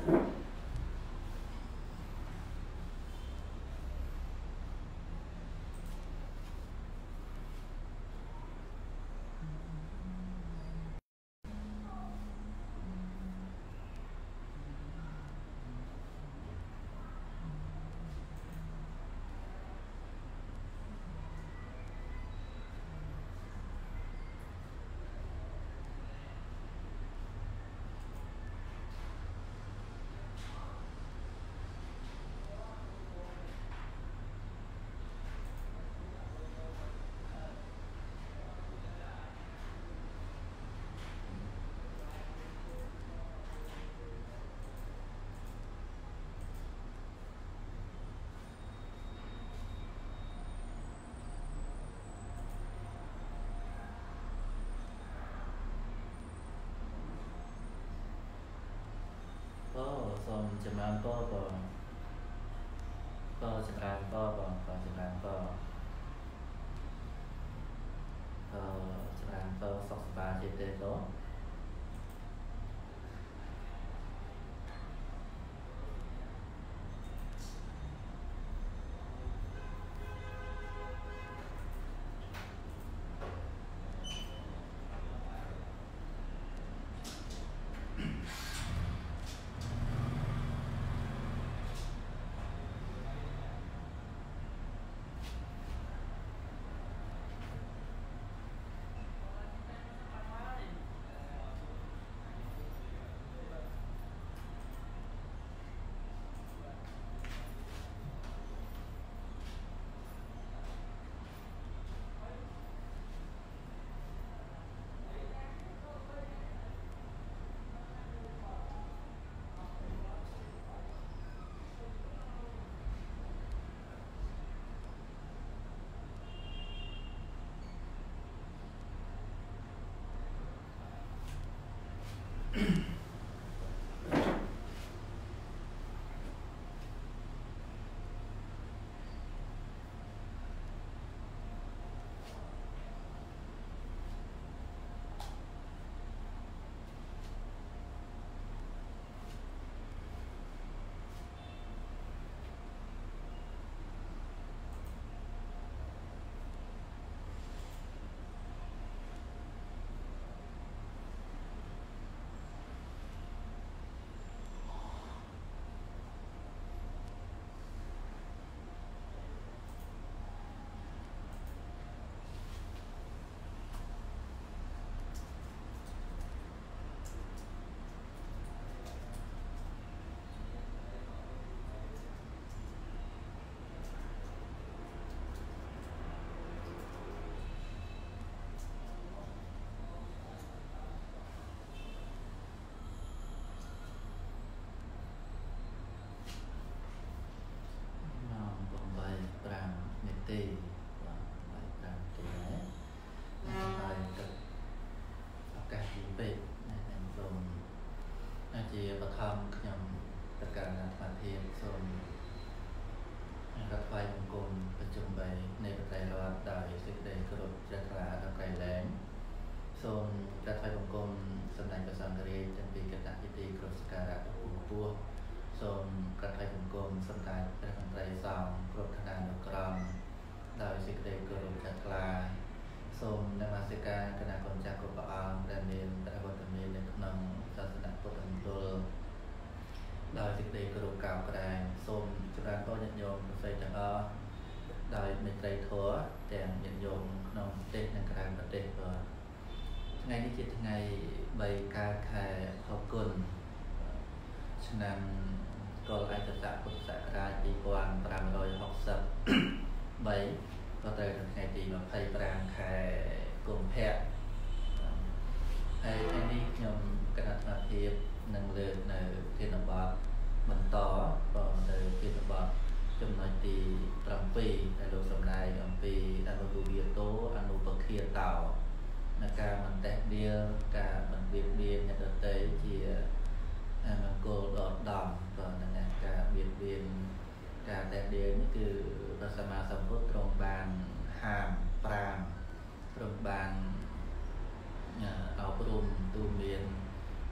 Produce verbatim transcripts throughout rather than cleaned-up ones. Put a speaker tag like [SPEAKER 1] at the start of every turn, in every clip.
[SPEAKER 1] សូមចម្រើនពរបងពរចម្រើនពរបងពរចម្រើនពរពរចម្រើនពរសុខសប្បាយជាទេត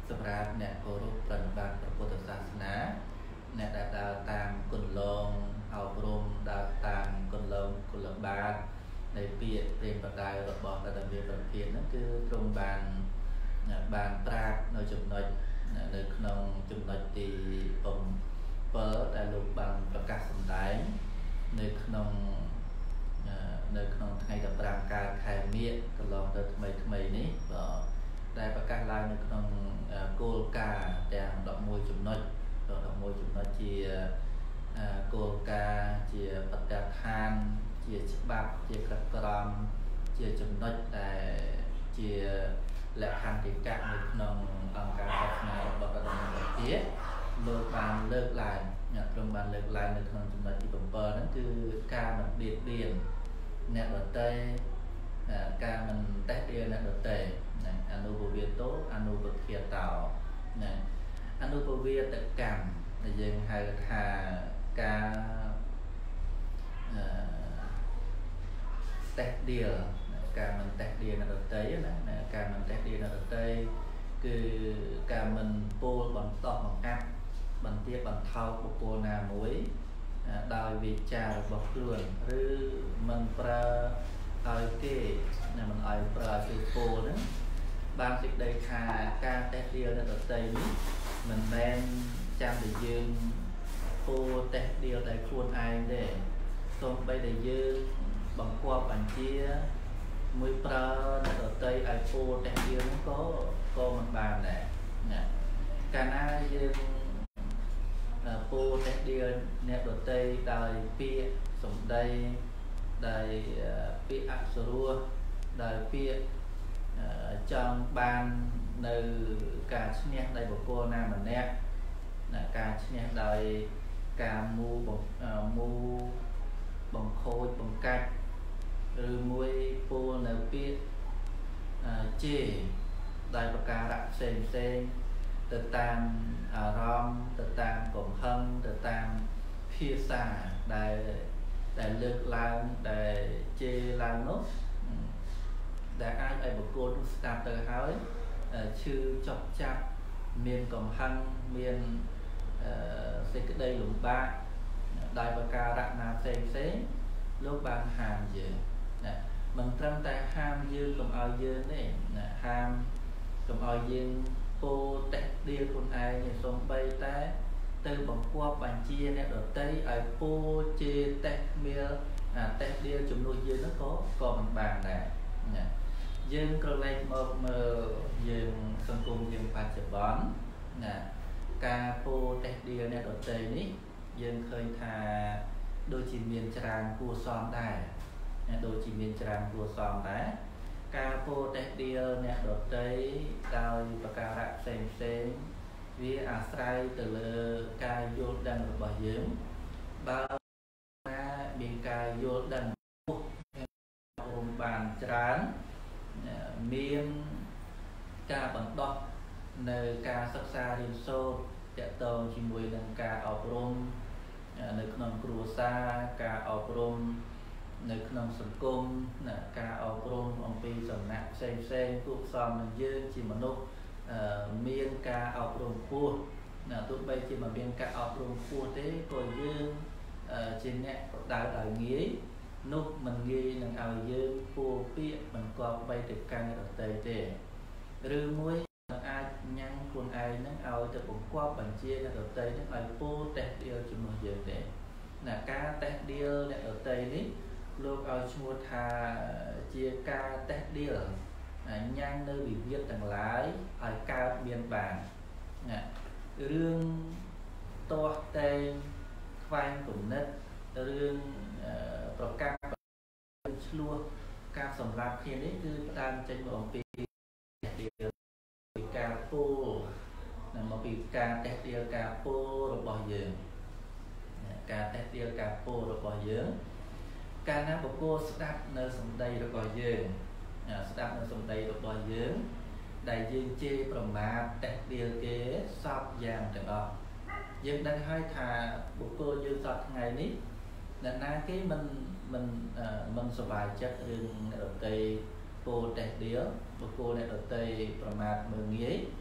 [SPEAKER 1] សម្រាប់អ្នកគោរពប្រតិបត្តិព្រះពុទ្ធសាសនាអ្នកដែលដើរតាមគន្លងអប់រំដើរតាមគន្លងគុលបាទនៃពាក្យព្រាហ្មណ៍បដៅរបស់បដិមាប្រធានហ្នឹងគឺទ្រង់បានបានប្រាប់នៅចំណុចនៅក្នុងចំណុចទីbảyដែលលោកបានប្រកាសសម្ដែងនៅក្នុងនៅក្នុងថ្ងៃទីប្រាំកើតខែមិញកន្លងទៅថ្មីថ្មីនេះបាទដែលប្រកាសឡើងនៅក្នុងគោលការណ៍ទាំងដប់មួយចំណុចដប់មួយចំណុចជាគោលការណ៍ជាបទដ្ឋានជាច្បាប់ជាក្រឹតក្រមជាចំណុចដែលជាលក្ខន្តិកៈនៅក្នុងអង្គការសាសនារបស់បដិមាប្រធានលោកបានលើកឡើងអ្នកព្រមបានលើកឡើងនៅក្នុងចំណុចទីbảyហ្នឹងគឺការមិនបៀតបៀនអ្នកដទៃការមិនតេះដៀលអ្នកដទៃអនុពវាទោអនុពធាតោណាអនុពវាតកម្មដែលយើងហៅថាការអឺតេះដៀលការមិនតេះដៀលអ្នកដទៃណាការមិនតេះដៀលអ្នកដទៃគឺការមិនពោលបន្តបង្អាប់បន្ទាបបន្ថោបុគ្គលណាមួយដោយវាចារបស់ខ្លួនឬមិនប្រើឲ្យគេណាមិនឲ្យប្រើឲ្យគេពោលហ្នឹងបានសេចក្តីថាការតេះដៀលអ្នកដទៃនេះមិនមែនចាំតែយើងពោលតេះដៀលតែខ្លួនឯងទេសូម្បីតែយើងបង្គាប់បញ្ជាមួយប្រើអ្នកដទៃឲ្យពោលតេះដៀលហ្នឹងក៏ក៏មិនបានដែរណាកាលណាយើងពោលតេះដៀលអ្នកដទៃដោយពាក្យសម្ដីដោយពាក្យអសុរោះដោយពាក្យចង់បាននៅការឈ្នះដោយបុគ្គលណាម្នាក់ការឈ្នះដោយការមូមូបង្ខូចបង្កាច់ឬមួយពោលនៅពាក្យជេរដោយប្រការៈផ្សេងផ្សេងទៅតាមអារម្មណ៍ទៅតាមកំហឹងទៅតាមភាសាដែលដែលលើកឡើងដែលជេរឡើងនោះដែលអាចឲ្យបុគ្គលនោះស្ដាប់ទៅហើយឈឺចប់ចាប់មានកំហឹងមានសេចក្តីលំបាកដោយប្រការៈណាផ្សេងផ្សេងលោកបានហាមយើងណាមិនត្រឹមតែហាមយើងកុំឲ្យយើងទេណាហាមកុំឲ្យយើងពោលតេះដៀលខ្លួនឯងទេសូម្បីតែទៅបង្គាប់បញ្ជាអ្នកដទៃឲ្យពោលជេរតេះមៀលអាតេះដៀលជំនួសយើងហ្នឹងក៏ក៏មិនបានដែរណាយើងក្រឡេកមកមើលយើងសង្គមយើងបច្ចុប្បន្នណាការពោលតេះដៀលអ្នកដទៃនេះយើងឃើញថាដូចជាមានច្រើនគួរសមដែរណាដូចជាមានច្រើនគួរសមដែរការពោលតេះដៀលអ្នកដទៃដោយប្រការៈផ្សេងផ្សេងវាអាស្រ័យទៅលើការយល់ដឹងរបស់យើងបើណាមានការយល់ដឹងពុះអមបានច្រើនមានការបណ្ដុះនៅការសិក្សារៀនសូត្រទាក់ទងជាមួយនឹងការអប់រំនៅក្នុងគ្រួសារការអប់រំនៅក្នុងសង្គមណាការអប់រំអំពីសំណាក់ផ្សេងផ្សេងគួបផ្សំនឹងយើងជាមនុស្សមានការអប់រំខ្ពស់ណាទោះបីជាមិនមានការអប់រំខ្ពស់ទេក៏យើងជាអ្នកដៅដោយងាយនោះមិនងាយនឹងឲ្យយើងពោលពាក្យមិនគប្បីទៅកាន់អ្នកដទៃទេឬមួយអាចញ៉ាំងខ្លួនឯងនឹងឲ្យទៅបង្គាប់បញ្ជាអ្នកដទៃនឹងឲ្យពោលតេះដៀលជំនួសយើងទេណាការតេះដៀលអ្នកដទៃនេះលោកឲ្យឈ្មោះថាជាការតេះដៀលញ៉ាំងនៅវិវាទទាំងឡាយឲ្យកើតមានបានណារឿងទាស់តែងខ្វែងគំនិតរឿងប្រកាសឆ្លោះការសម្រាប់គ្នានេះគឺផ្ដើមចេញមកអំពីការពោលមកពីការតេះដៀលការពោលរបស់យើងការតេះដៀលការពោលរបស់យើងកាលណាបុគ្គលស្ដាប់នៅសម្ដីរបស់យើងស្ដាប់នៅសម្ដីរបស់យើងដែលយើងជេរប្រមាថតេះដៀលគេសពយ៉ាងទាំងអស់យើងដឹងហើយថាបុគ្គលយើងសពថ្ងៃនេះអ្នកណាគេមិនមិនមិនសប្បាយចិត្តរឿងអ្នកដទៃពោលតេះដៀលបុគ្គលអ្នកដទៃប្រមាថមើលងាយ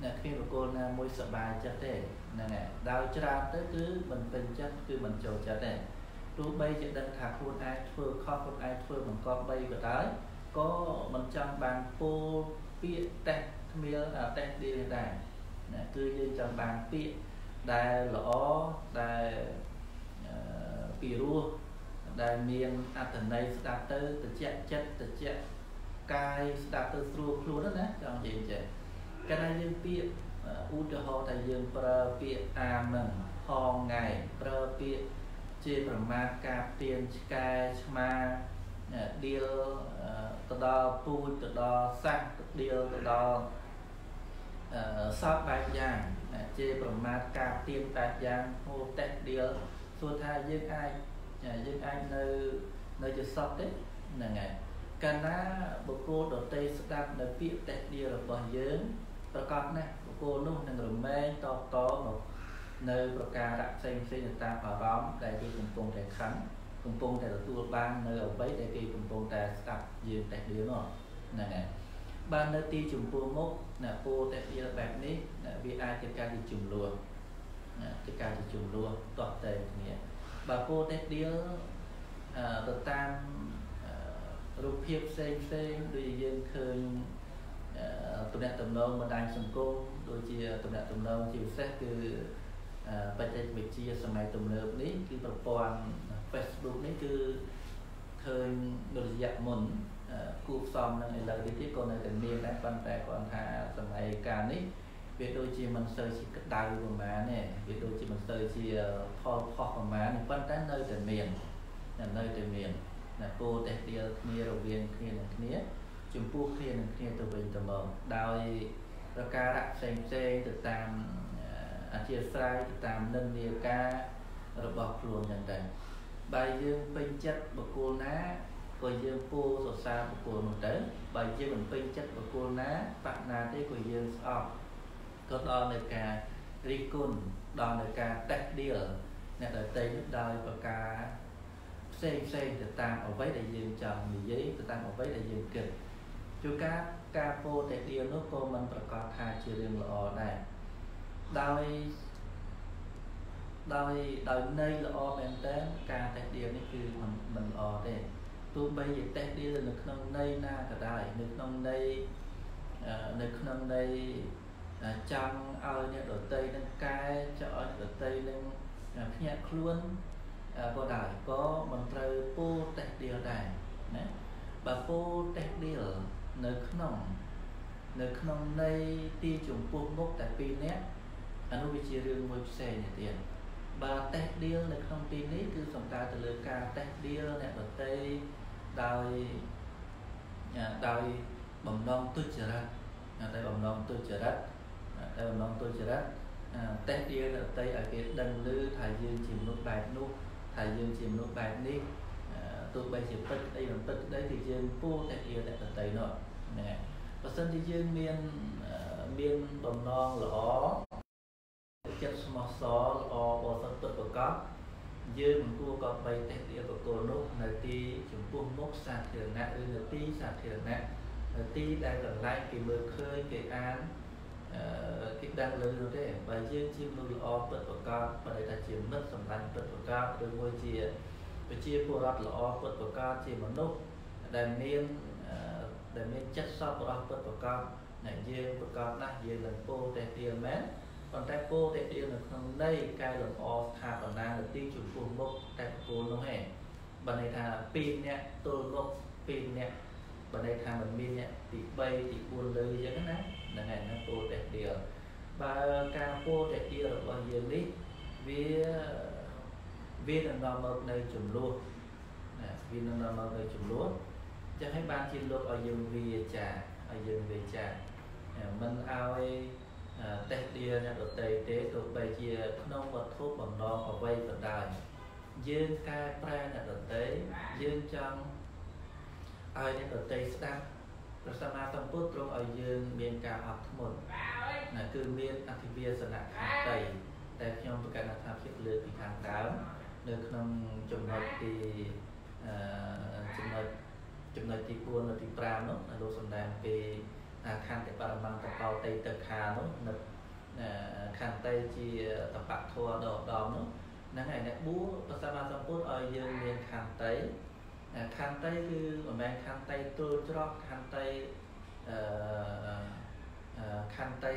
[SPEAKER 1] អ្នកគ្មានបុគ្គលណាមួយសប្បាយចិត្តទេហ្នឹងហើយដល់ច្រើនទៅគឺមិនពេញចិត្តគឺមិនចូលចិត្តទេទោះបីជាដឹងថាខ្លួនឯងធ្វើខុសខ្លួនឯងធ្វើបង្កប់បីក៏ដោយក៏មិនចង់បានពោលពាក្យតេះគ្មានតេះដៀលដែរណាគឺយើងចង់បានពាក្យដែលល្អដែលពីរោះដែលមានអត្ថន័យស្ដាប់ទៅត្រជាក់ចិត្តត្រជាក់កាយស្ដាប់ទៅស្រួលខ្លួនណាចង់និយាយចេះកាលណាយើងពាក្យឧទាហរណ៍ថាយើងប្រើពាក្យអាមនឹងហងថ្ងៃប្រើពាក្យជាប្រមាថការទៀនឆ្កែឆ្មាដៀលទៅដល់ពូជទៅដល់សាក់ដៀលទៅដល់សពបែបយ៉ាងជាប្រមាថការទៀនបែបយ៉ាងហូតេះដៀលសួរថាយើងអាចយើងអាចនៅនៅជាសពទេហ្នឹងហើយកាលណាបុគ្គលដទៃស្ដាប់នៅពាក្យតេះដៀលរបស់យើងប្រកបណាស់បុគ្គលនោះនឹងរមែងតបតមកនៅប្រការៈផ្សេងផ្សេងតាមអារម្មណ៍ដែលគេកំពុងតែខឹងកំពុងតែទទួលបាននៅអ្វីដែលគេកំពុងតែស្ដាប់យើងតេះដៀលនោះហ្នឹងហើយបាននៅទីចំពោះមុខណាពូតេះដៀលបែបនេះវាអាចជាការទីចំនួនណាជាការទីចំនួនតបតែគ្នាបើពូតេះដៀលទៅតាមរូបភាពផ្សេងផ្សេងដូចយើងឃើញទំនាក់ទំនងបណ្ដាញសង្គមដូចជាទំនាក់ទំនងជាពិសេសគឺបច្ចេកវិទ្យាសម័យទំនើបនេះគឺប្រព័ន្ធ Facebook នេះគឺឃើញនៅរយៈមុនគូផ្សំនឹងឥឡូវនេះក៏នៅតែមានដែរប៉ុន្តែគាត់ថាសម័យកាលនេះវាដូចជាមិនសូវជាក្តៅប្រហែលទេវាដូចជាមិនសូវជាផលផុសប្រហែលប៉ុន្តែនៅតែមាននៅតែមានណាពោតេះដៀលគ្នារវាងគ្នានឹងគ្នាចំពោះគ្នានឹងគ្នាទៅវិញទៅមកដោយប្រការៈផ្សេងផ្សេងទៅតាមអធិស្ឋានទៅតាមនិន្នាការរបស់ខ្លួនយ៉ាងដែរបើយើងពេញចិត្តបុគ្គលណាក៏យើងពោលសរសើរបុគ្គលនោះទៅបើយើងមិនពេញចិត្តបុគ្គលណាបកណាទេក៏យើងស្អប់ក៏ដល់នៅការរិះគន់ដល់នៅការតេះដៀលអ្នកដទៃដោយប្រការផ្សេងផ្សេងទៅតាមអ្វីដែលយើងចង់និយាយទៅតាមអ្វីដែលយើងគិតជួនកាលការពោលតេះដៀលនោះក៏មិនប្រកាសថាជារឿងល្អដែរដោយដោយដោយន័យល្អមែនតើការតេះដៀលនេះគឺមិនមិនល្អទេទោះបីជាតេះដៀលនៅក្នុងន័យណាក៏ដោយនៅក្នុងន័យនៅក្នុងន័យចង់ឲ្យអ្នកដទៃនឹងកែចង់ឲ្យអ្នកដទៃនឹងភ្ញាក់ខ្លួនក៏ដោយក៏មិនត្រូវពោលតេះដៀលដែរណាបើពោលតេះដៀលនៅក្នុងនៅក្នុងន័យទីចំពោះមុខតែពីរនាក់អានោះវាជារឿងមួយផ្សេងទៀតបើតេះដៀលនៅក្នុងទីនេះគឺសំដៅទៅលើការតេះដៀលអ្នកដទៃដោយដោយបំណងទុច្ចរិតតែបំណងទុច្ចរិតតែបំណងទុច្ចរិតតេះដៀលអ្នកដទៃឲ្យគេដឹងឮថាយើងជាមនុស្សបែបនោះថាយើងជាមនុស្សបែបនេះទោះបីជាពិតអីមិនពិតក្តីគឺយើងពោលតេះដៀលអ្នកដទៃនោះហ្នឹងហើយបើសិនជាយើងមានមានបំណងល្អចិត្តស្មោះសរល្អបរិសុទ្ធពិតប្រាកដយើងមិនគួរក៏បីតេះដៀលបុគ្គលនោះនៅទីចំពោះមុខសាធារណៈឬនៅទីសាធារណៈនៅទីដែលកន្លែងគេមើលឃើញគេអានគេដឹងលើនោះទេបើយើងជាមនុស្សល្អពិតប្រាកដបើថាជាមិត្តសម្លាញ់ពិតប្រាកដឬមួយជាប្រជាពលរដ្ឋល្អពិតប្រាកដជាមនុស្សដែលមានដែលមានចិត្តសប្បុរសពិតប្រាកដអ្នកយើងប្រកបណាស់យើងនឹងពោលតេះដៀលមែនប៉ុន្តែពោលតេះដៀលនៅក្នុងន័យកែលម្អស្ថាបនានៅទីចំពោះមុខតែបុគ្គលនោះឯងបើន័យថាពីរនាក់ទល់មុខពីរនាក់បើន័យថាមិនមានអ្នកទីបីទីបួនលើអញ្ចឹងណាហ្នឹងហើយណាពោលតេះដៀលបើការពោលតេះដៀលរបស់យើងនេះវាវានឹងនាំមកនៅចំនួនណាវានឹងនាំមកនៅចំនួនចឹងហើយបានជាលោកឲ្យយើងវាចាឲ្យយើងវាចាមិនឲ្យតេះដៀលអ្នកដទៃទេទោះបីជាក្នុងវត្ថុបំណងអ្វីក៏ដោយយើងកែប្រែអ្នកដទៃយើងចង់ឲ្យអ្នកដទៃស្ដាប់ព្រះសម្មាសម្ពុទ្ធទ្រង់ឲ្យយើងមានការអត់ធ្មត់ណាគឺមានអធិវាសនៈខន្តីតែខ្ញុំប្រកាសថាភាពលើកពីខាងដើមនៅក្នុងចំណុចទីចំណុចចំណុចទីបួននិងទីប្រាំនោះលោកសម្ដែងពី khăn để bà bằng tập bao tây tập khá nó nực khăn tây chỉ tập bạc thua đồ đỏ nó nắng ngày nè bú bà sa ma xong phút ở dương miền khăn tây khăn tâyគឺមិនមែនខណ្ឌតៃទូលច្រកខណ្ឌតៃអឺខណ្ឌតៃ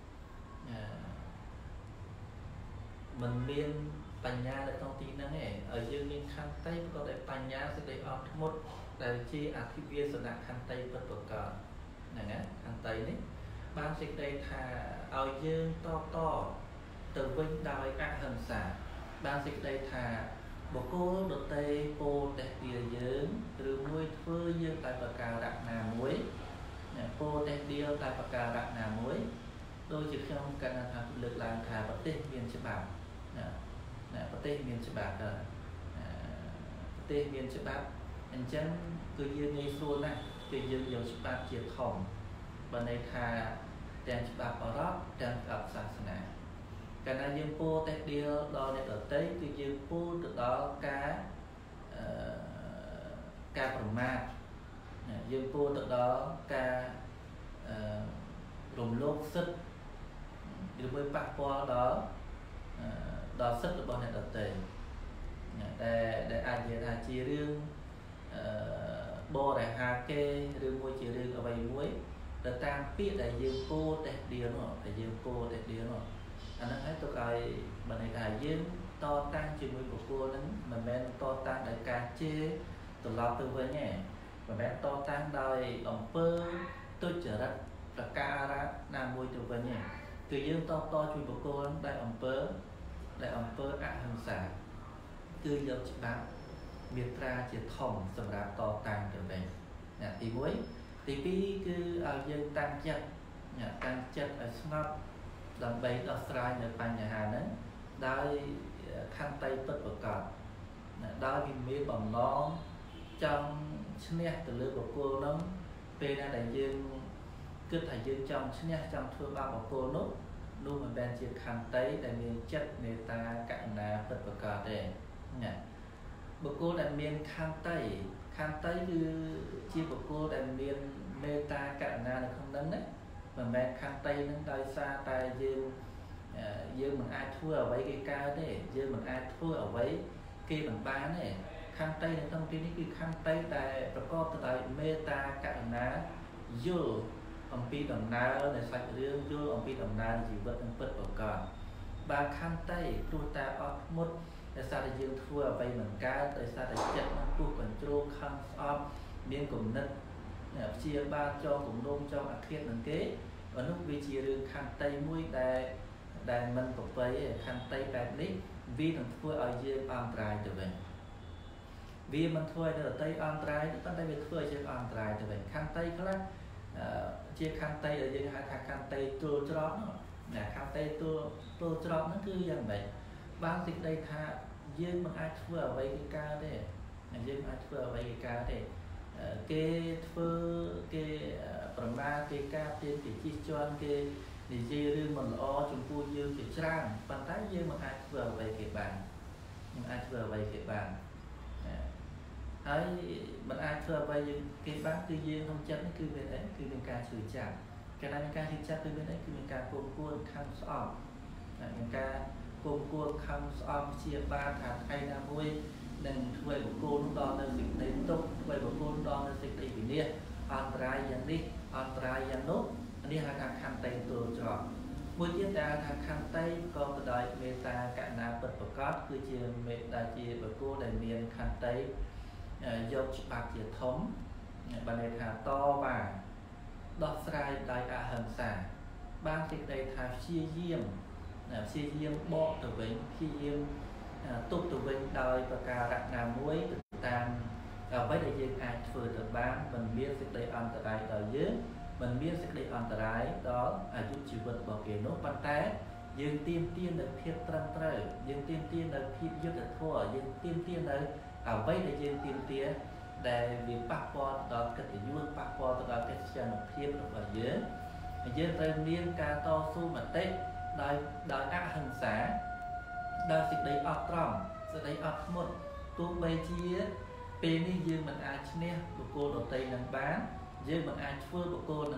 [SPEAKER 1] មិនមានបញ្ញានៅក្នុងទីហ្នឹងឯងឲ្យយើងមានខណ្ឌតៃប្រកបដោយបញ្ញាសេចក្តីអត់ធ្មត់ដែលជាអធិវាសនៈខណ្ឌតៃពិតប្រាកដហ្នឹងណាខណ្ឌតៃនេះបានសេចក្តីថាឲ្យយើងតបតទៅវិញដោយអហិង្សាបានសេចក្តីថាបុគ្គលដទៃពោលតេទាយើងឬមួយធ្វើយើងតែប្រការៈណាមួយពោលតេទាតែប្រការៈណាមួយដូចជាខ្ញុំកណ្ដាថាលើកឡើងថាប្រទេសមានច្បាប់ណាប្រទេសមានច្បាប់ប្រទេសមានច្បាប់អញ្ចឹងគឺយើងងាយស្រួលណាស់គឺយើងយកច្បាប់ជាធំបើន័យថាទាំងច្បាប់អឺរ៉ុបទាំងច្បាប់សាសនាកាលណាយើងពោលតេដៀលដល់អ្នកដទៃគឺយើងពោលទៅដល់ការអឺការប្រមាថយើងពោលទៅដល់ការអឺរំលោភសិទ្ធិឬមួយប៉ះពាល់ដល់ដល់សិទ្ធិរបស់អ្នកដទៃដែលដែលអាចនិយាយថាជារឿងអឺបរិហាគេឬមួយជារឿងអ្វីមួយទៅតាមពាក្យដែលយើងពោលតេដៀលនោះដែលយើងពោលតេដៀលនោះអាហ្នឹងហើយទុកឲ្យបើន័យថាយើងតតាំងជាមួយបុគ្គលហ្នឹងមិនមែនតតាំងដោយការជេរត្រឡប់ទៅវិញទេមិនមែនតតាំងដោយអំពើទុច្ចរិតប្រការៈណាមួយទៅវិញទេគឺយើងតតជួយបុគ្គលដែលអំពើដែលអំពើអហិង្សាគឺយកច្បាប់មេត្រាជាធំសម្រាប់តតាំងទៅវិញណាទីមួយទីពីរគឺឲ្យយើងតាំងចិត្តតាំងចិត្តឲ្យស្ងប់ដើម្បីដោះស្រាយនៅបញ្ហាហ្នឹងដោយខន្តីពិតប្រាកដដោយវិមានបំណងចង់ឈ្នះទៅលើបុគ្គលហ្នឹងពេលណាដែលយើងគិតថាយើងចង់ឈ្នះចង់ធ្វើបាបបុគ្គលនោះនោះមិនមែនជាខន្តីដែលមានចិត្តមេត្តាករុណាពិតប្រាកដទេណាបុគ្គលដែលមានខន្តីខន្តីគឺជាបុគ្គលដែលមានមេត្តាករុណានៅក្នុងហ្នឹងណាមិនមែនខន្តីនឹងដោយសារតែយើងយើងមិនអាចធ្វើអ្វីគេកើតទេយើងមិនអាចធ្វើអ្វីគេមិនបានទេខន្តីនៅក្នុងទីនេះគឺខន្តីតែប្រកបទៅដោយមេត្តាករុណាយល់អំពីដំណើរនៃសាច់រឿងយល់អំពីដំណើរជីវិតនឹងពិតប្រាកដបើខន្តីព្រោះតែអត់ធ្មត់ដោយសារតែយើងធ្វើអ្វីមិនកើតដោយសារតែចិត្តនឹងពុះកញ្ជ្រោលខឹងស្អប់មានគំនិតព្យាបាលចងគំនុំចងអាឃាតនឹងគេអានោះវាជារឿងខន្តីមួយដែលដែលមិនប្រពៃទេខន្តីបែបនេះវានឹងធ្វើឲ្យយើងអន្តរាយទៅវិញវាមិនធ្វើឲ្យដទៃអន្តរាយទេប៉ុន្តែវាធ្វើឲ្យយើងអន្តរាយទៅវិញខន្តីខ្លះជាខន្តីដែលយើងហៅថាខន្តីទួលច្រកនោះណាខន្តីទួលទួលច្រកហ្នឹងគឺយ៉ាងម៉េចបានសេចក្តីថាយើងមិនអាចធ្វើអ្វីគេកើតទេយើងមិនអាចធ្វើអ្វីគេកើតទេគេធ្វើគេប្រមាថគេការពារគេជិះជាន់គេនិយាយរឿងមិនល្អចំពោះយើងជាច្រើនប៉ុន្តែយើងមិនអាចធ្វើអ្វីគេបានមិនអាចធ្វើអ្វីគេបានហើយមិនអាចធ្វើអ្វីយើងគេបានគឺយើងក្នុងចិត្តនេះគឺមានអីគឺមានការឈឺចាប់កាលណាមានការឈឺចាប់គឺមានអីគឺមានការគំគួនខំស្អប់មានការគំគួនខំស្អប់ជាបានថាថ្ងៃណាមួយនឹងធ្វើឲ្យបុគ្គលនោះដល់នៅសេចក្តីទុក្ខធ្វើឲ្យបុគ្គលដល់នៅសេចក្តីវិនាសអន្តរាយយ៉ាងនេះអន្តរាយយ៉ាងនោះនេះហៅថាខន្តីទួលច្រកមួយទៀតដែលថាខន្តីក៏ទៅដោយមេត្តាករុណាពិតប្រាកដគឺជាមេត្តាជាបុគ្គលដែលមានខន្តីយកច្បាប់ជាធំបានន័យថាតវ៉ាដោះស្រាយដោយអហិង្សាបានសេចក្តីថាព្យាយាមព្យាយាមបកទៅវិញព្យាយាមទប់ទៅវិញដោយប្រការៈណាមួយតាមអ្វីដែលយើងអាចធ្វើទៅបានមិនមានសេចក្តីអន្តរាយដល់យើងមិនមានសេចក្តីអន្តរាយដល់អាយុជីវិតរបស់គេនោះប៉ុន្តែយើងទាមទារនៅភាពត្រឹមត្រូវយើងទាមទារនៅភាពយុត្តិធម៌យើងទាមទារនៅអ្វីដែលយើងទាមទារដែលវាប៉ះពាល់ដល់កិត្តិយសប៉ះពាល់ទៅដល់កិត្តិយសភាពរបស់យើងយើងត្រូវមានការតស៊ូមតិដោយដោយអហិង្សាដោយសេចក្តីអត់ត្រង់សេចក្តីអត់ធ្មត់ទោះបីជាពេលនេះយើងមិនអាចឈ្នះបុគ្គលដទៃនឹងបានយើងមិនអាចធ្វើបុគ្គលនឹង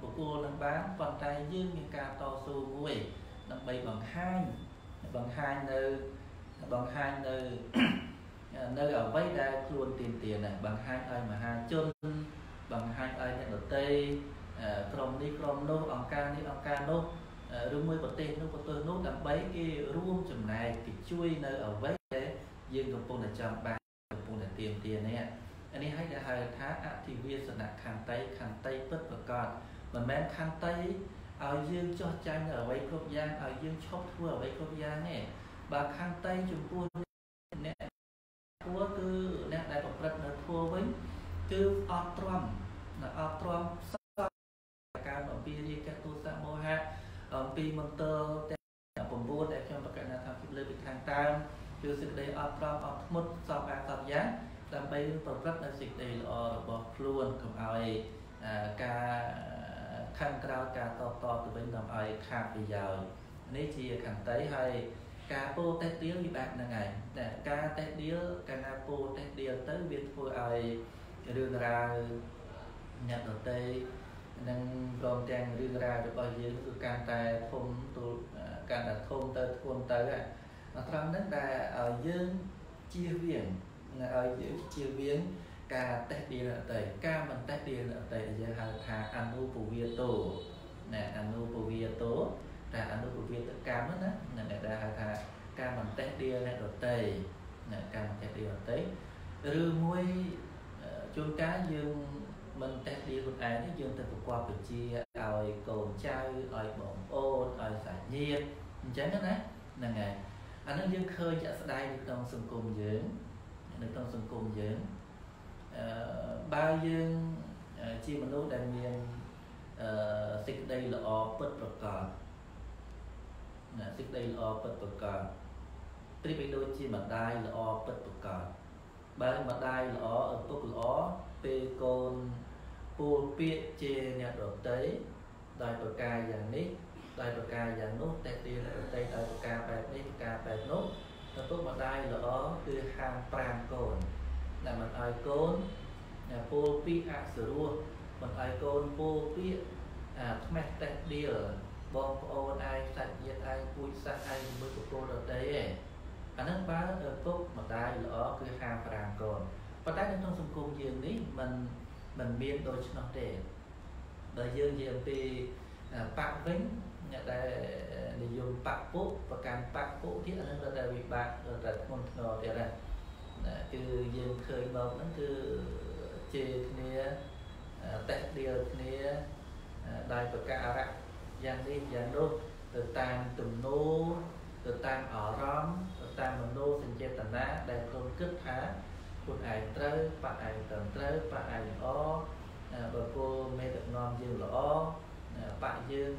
[SPEAKER 1] បុគ្គលនឹងបានប៉ុន្តែយើងមានការតស៊ូមួយដើម្បីបង្ហាញបង្ហាញនៅបង្ហាញនៅនៅអ្វីដែលខ្លួនទាមទារណាបង្ហាញឲ្យមហាជនបង្ហាញឲ្យអ្នកដទៃក្រុមនេះក្រុមនោះអង្គការនេះអង្គការនោះឬមួយប្រទេសនោះប្រទេសនោះដើម្បីគេរួមចំណែកគេជួយនៅអ្វីដែលយើងកំពុងតែចង់បានកំពុងតែទាមទារនេះអានេះឲ្យហៅថាអធិវាសនខន្តីខន្តីពិតប្រាកដមិនមែនខន្តីឲ្យយើងចោះចាញ់នៅអ្វីគ្រប់យ៉ាងឲ្យយើងឈប់ធ្វើអ្វីគ្រប់យ៉ាងទេបើខន្តីចំពោះអ្នកគួរគឺអ្នកដែលប្រព្រឹត្តនៅធម៌វិញគឺអត់ទ្រាំនៅអត់ទ្រាំការអំពីរាគៈទោសៈមោហៈអំពីមន្តរទាំង9ដែលខ្ញុំប្រកាសថាពីលើពីខាងតាមគឺសេចក្តីអត់ទ្រាំអត់ធ្មត់សពអាសពយ៉ាងដើម្បីប្រព្រឹត្តនៅសេចក្តីល្អរបស់ខ្លួនកុំឲ្យការខាងក្រៅការតបតទៅវិញនាំឲ្យខាតប្រយោជន៍នេះជាខន្តីហើយការពោតេះដៀលវាបែបហ្នឹងហើយតែការតេះដៀលកាលណាពោតេះដៀលទៅវាធ្វើឲ្យរឿងរ៉ាវអ្នកដទៃនឹងព្រមទាំងរឿងរ៉ាវរបស់យើងគឺកាន់តែធំទូកាន់តែធំទៅធ្ងន់ទៅហើយត្រង់ហ្នឹងដែលឲ្យយើងជៀសវាងឲ្យយើងជៀសវាងការតេះដៀលអតីតការមិនតេះដៀលអតីតយើងហៅថាអនុពវាទោណាអនុពវាទោតែអនុពវាទកម្មណាអ្នកដែលហៅថាការមិនតេះដៀលអ្នកដតីណាការមិនតេះដៀលអតីតឬមួយជួនកាលយើងមិនតេះដៀលខ្លួនឯងនេះយើងទៅប្រកបពជាឲ្យកូនចៅឲ្យបងប្អូនឲ្យសាច់ញាតិអញ្ចឹងណាហ្នឹងហើយអានឹងយើងឃើញជាក់ស្ដែងនៅក្នុងសង្គមយើងនៅក្នុងសង្គមយើងអឺបើយើងជាមនុស្សដែលមានអឺសេចក្តីល្អពិតប្រាកដណាសេចក្តីល្អពិតប្រាកដប្រៀបដូចជាម្ដាយល្អពិតប្រាកដបើម្ដាយល្អឪពុកល្អពេលកូនពោលពាក្យជាអ្នកដទៃដោយប្រការយ៉ាងនេះដោយប្រការយ៉ាងនោះតែទីអ្នកដទៃដោយប្រការបែបនេះប្រការបែបនោះឪពុកម្ដាយល្អគឺហាមប្រាមកូនដែលមិនឲ្យកូនពោលពាក្យអសុរោះមិនឲ្យកូនពោលពាក្យអាថ្មេះតេះដៀលបងប្អូនឯងសាច់ញាតិឯងពូជសាសន៍ឯងជាមួយបុគ្គលដទៃឯងអានឹងបើឪពុកម្ដាយល្អគឺហាមប្រាមកូនប៉ុន្តែនៅក្នុងសង្គមយើងនេះมันมันមានដូច្នោះទេបើយើងនិយាយអំពីបកវិញអ្នកដែលនិយមបកពុប្រកាន់បកពុទៀតអានឹងរត់តែវិបាករត់តែធ្ងន់ធ្ងរទៀតណាគឺយើងឃើញមកហ្នឹងគឺជាគ្នាតេះដៀលគ្នាដោយប្រការៈយ៉ាងនេះយ៉ាងនោះទៅតាមទំនោរទៅតាមអារម្មណ៍ទៅតាមមโนសញ្ចេតនាដែលខ្លួនគិតថាខ្លួនឯងត្រូវបកឯងត្រឹមត្រូវបកឯងល្អបើគោលមេដឹកនាំយើងល្អបកយើង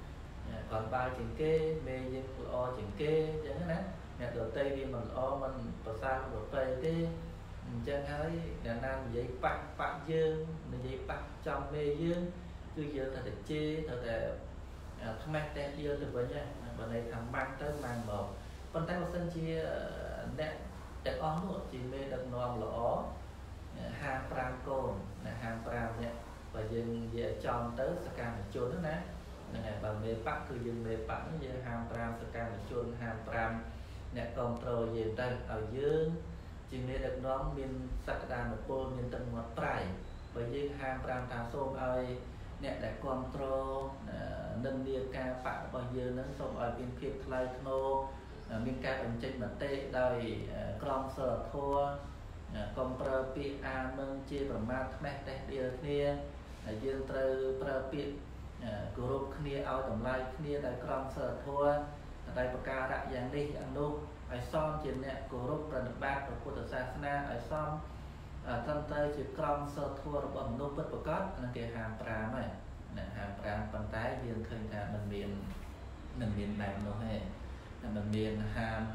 [SPEAKER 1] còn bao chuyện kê mê dân lo chuyện kê chẳng hạn nè đầu tây đi mình lo mình có sao đầu tây thế chẳng hay nhà nam vậy bắt bắt dương vậy bắt trong mê dương cứ giờ thật chê thật là thằng mang tên dương được với nha bên này thằng mang tới mang một con tay một sân chia nè đẹp on luôn chỉ mê được non lõ hàng pram cồn là hàng pram nhé và dân về trong tới sẽ càng chôn đó nè này bà mê bắc cứ dân mê bắc nó về hàng pram sẽ càng chôn hàng pram nè con trâu về đây ở dương chỉ mê được nó miền sắc đàn một bồn miền tầng một trái bởi vì hàng pram thả xôm ơi nè để con trâu nâng niên ca phạm bao giờ nó xôm ở bên kia khai thô miền ca ẩn trên mặt tê đời con sở thua con prơ pi a mừng chia bằng ma mẹ tê địa kia dương trơ prơ pi group kia ao tổng lai kia đại con sở thua đại bậc ca đại dạng đi ăn nô ai son trên nè group là ba của cô tự sa na ai son thân tây chỉ con sở thua bằng nô bất bậc cát là cái hàm pra này hàm pra bàn tay dương khơi cả mình miền mình miền này nó hay mình miền hàm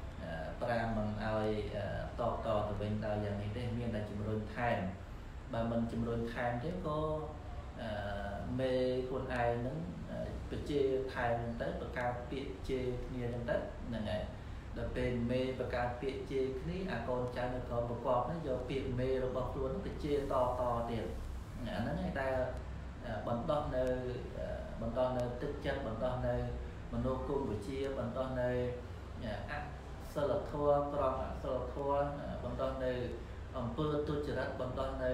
[SPEAKER 1] pra mình ai to to từ bên tao dạng này đây miền là chìm run than mà mình chìm run than thế có mê con ai nó bị chê than tới bậc cao bị chê nghe trong đất này này là bên mê bậc cao bị chê cái à con trai nó còn một cọp nó do bị mê rồi bọc luôn nó bị chê to to tiền nó này ta បន្តោះនៅបន្តោះនៅទឹកចិត្តបន្តោះនៅមនោគមវិជ្ជាបន្តោះនៅអសិលធម៌ក្រមអសិលធម៌បន្តោះនៅអំពើទុច្ចរិតបន្តោះនៅ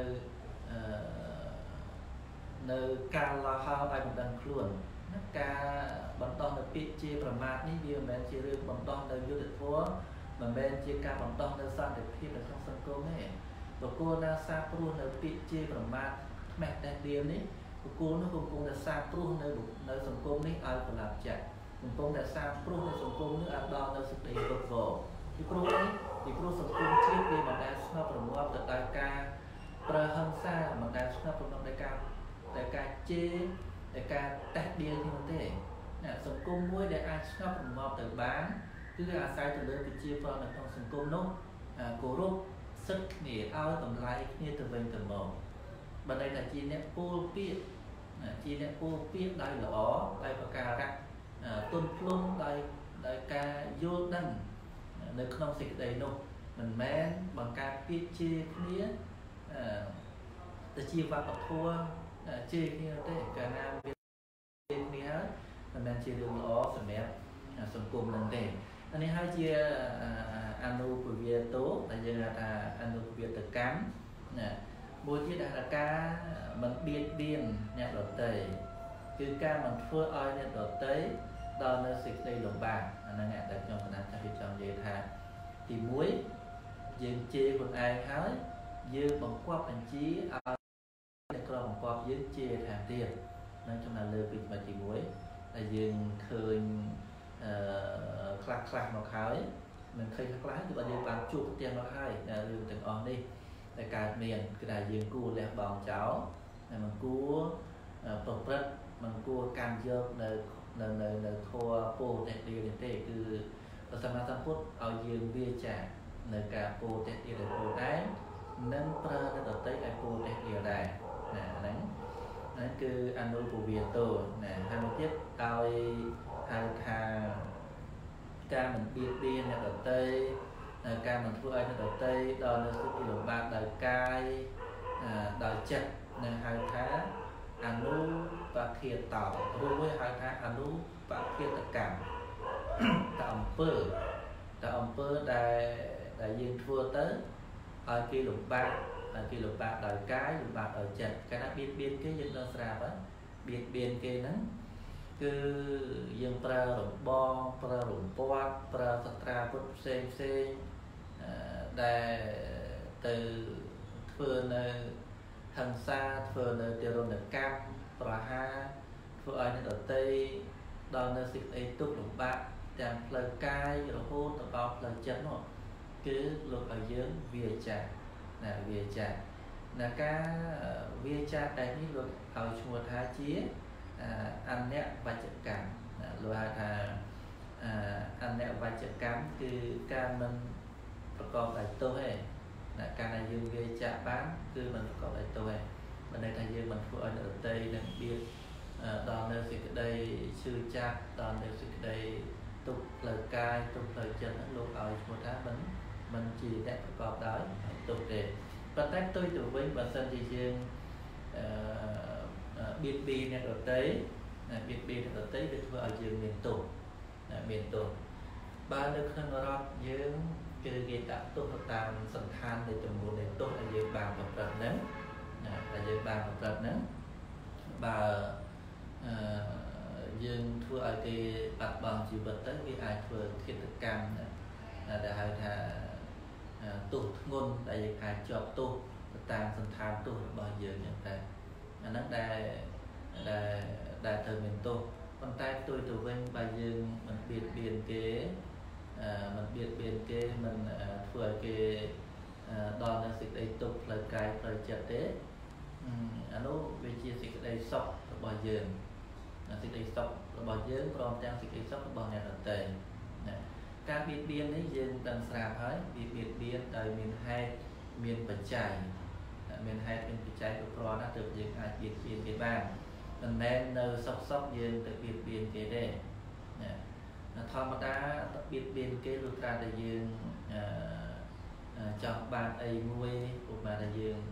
[SPEAKER 1] នៅការឡោះហោឲ្យមិនដឹងខ្លួនការបន្តោះនៅពាក្យជាប្រមាថនេះវាមិនមែនជារឿងបន្តោះនៅយុត្តិធម៌មិនមែនជាការបន្តោះនៅសន្តិភាពនៅក្នុងសង្គមទេបុគ្គលណាសាព្រោះនៅពាក្យជាប្រមាថថ្មេះតែដៀលនេះបុគ្គលនោះកំពុងតែសាព្រោះនៅនៅសង្គមនេះឲ្យប្រឡាប់ចាក់កំពុងតែសាព្រោះនៅសង្គមនេះឲ្យដល់នៅសេចក្តីរត់វល់ពីព្រោះអីពីព្រោះសង្គមជាតិវាមិនដែលស្ងប់រងាប់ទៅដោយការប្រើហិង្សាមិនដែលស្ងប់រងាប់ដោយការដោយការជេរដោយការតេះដៀលនេះទេណាសង្គមមួយដែលអាចស្ងប់រងាប់ទៅបានគឺអាស្រ័យទៅលើប្រជាពលរដ្ឋនៅក្នុងសង្គមនោះគោរពសិទ្ធិគ្នាឲ្យតម្លៃគ្នាទៅវិញទៅមកបើន័យថាជាអ្នកពោលពាក្យជាអ្នកពោលពាក្យដោយល្អដោយប្រការៈទន់ភ្លន់ដោយដោយការយល់ដឹងនៅក្នុងសេចក្តីនោះមិនមែនបង្កើតពាក្យជាគ្នាទៅជាវប្បធម៌ជាគ្នាទេកាលណាវាជាគ្នាហើយមិនមែនជារឿងល្អសម្រាប់សង្គមនឹងទេនេះហើយជាអនុពវិយតោដែលយើងហៅថាអនុពវិយតកម្មណាមួយទៀតដែលការមិនបៀតបៀនអ្នកដទៃគឺការមិនធ្វើឲ្យអ្នកដទៃដល់នៅសេចក្តីលំបាកអាហ្នឹងដែលខ្ញុំកណាត់ថាវាចង់និយាយថាទីមួយយើងជេរខ្លួនឯងហើយយើងបង្គាប់បញ្ជាឲ្យអ្នកក្របង្គាប់យើងជេរថែមទៀតនឹងចំណែកលើពីចំណុចទីមួយដែលយើងឃើញអឺខ្លះខ្លះមកហើយមិនឃើញខ្លះគឺបើយើងបានជួបផ្ទះមកហើយរឿងទាំងអស់នេះតែកើតមានគឺថាយើងគួរលះបង់ចោលហើយមិនគួរប្រព្រឹត្តមិនគួរកាន់យកនៅនៅនៅនៅធម៌ពោធិ៍នេះទេគឺព្រះសម្មាសម្ពុទ្ធឲ្យយើងវាចានៅការពោធិ៍នេះខ្លួនឯងនិងប្រើនៅដទៃឲ្យពោធិ៍នេះដែរណាហ្នឹងហ្នឹងគឺអនុពវិយតោណាហើយមួយទៀតឲ្យហៅថាការមិនបៀតបៀនអ្នកដទៃការមិនធ្វើឲ្យអ្នកដទៃដល់នៅសុខលំបាកដោយកាយដោយចិត្តនឹងហៅថាអនុបភាតោឬមួយហៅថាអនុបភាតកម្មតអំពើតអំពើដែលដែលយើងធ្វើទៅឲ្យគេលំបាកឲ្យគេលំបាកដោយកាយលំបាកដោយចិត្តកាលណាបៀតបៀនគេយើងដឹងស្រាប់ហើយបៀតបៀនគេហ្នឹងគឺយើងប្រើរបងប្រើរំពាត់ប្រើសត្រាពុទ្ធផ្សេងផ្សេងដែលទៅធ្វើនៅហិង្សាធ្វើនៅទរណកម្មប្រហារធ្វើឲ្យអ្នកដទៃដល់នៅសេចក្តីទុក្ខលំបាកទាំងផ្លូវកាយរហូតដល់ផ្លូវចិត្តនោះគឺលោកឲ្យយើងវាចាណាវាចាណាការវាចាដែលនេះលោកឲ្យឈ្មោះថាជាអញ្ញវចកម្មលោកហៅថាអញ្ញវចកម្មគឺការមិនប្រកបដោយទោសទេណាការដែលយើងវាចាបានគឺមិនប្រកបដោយទោសទេមិនន័យថាយើងមិនធ្វើឲ្យអ្នកដទៃនឹងបៀតដល់នៅសេចក្តីឈឺចាប់ដល់នៅសេចក្តីទុក្ខផ្លូវកាយទុក្ខផ្លូវចិត្តហ្នឹងលោកឲ្យឈ្មោះថាមិនមិនជាអ្នកប្រកបដោយទោសទេប៉ុន្តែផ្ទុយទៅវិញបើសិនជាយើងអឺបៀតបៀនអ្នកដទៃបៀតបៀនអ្នកដទៃវាធ្វើឲ្យយើងមានទោសមានទោសបើនៅក្នុងរដ្ឋយើងគឺគេដាក់ទោសទៅតាមសន្តាននៃចំនួននៃទោសដែលយើងបានប្រព្រឹត្តហ្នឹងដែលយើងបានប្រព្រឹត្តហ្នឹងបើអឺយើងធ្វើឲ្យគេបាត់បង់ជីវិតទៅវាអាចធ្វើឃាតកម្មដែលហៅថាទោសធ្ងន់ដែលយើងអាចជាប់ទោសទៅតាមសន្តានទោសរបស់យើងចឹងតែអាហ្នឹងដែលដែលដែលត្រូវមានទោសប៉ុន្តែផ្ទុយទៅវិញបើយើងមិនបៀតបៀនគេអឺមិនបៀតបៀនគេមិនធ្វើឲ្យគេដល់នៅសេចក្តីទុក្ខផ្លូវកាយផ្លូវចិត្តទេអានោះវាជាសេចក្តីសុខរបស់យើងសេចក្តីសុខរបស់យើងព្រមទាំងសេចក្តីសុខរបស់អ្នកដទៃណាការបៀតបៀននេះយើងដឹងស្រាប់ហើយវាបៀតបៀនដោយមានហេតុមានបច្ច័យមានហេតុមានបច្ច័យគ្រប់គ្រាន់ណាទើបយើងអាចបៀតបៀនគេបានមិនមែននៅសុខសុខយើងទៅបៀតបៀនគេទេណាធម្មតាបៀតបៀនគេលុះត្រាតែយើងអឺចង់បានអីមួយឧបមាថាយើង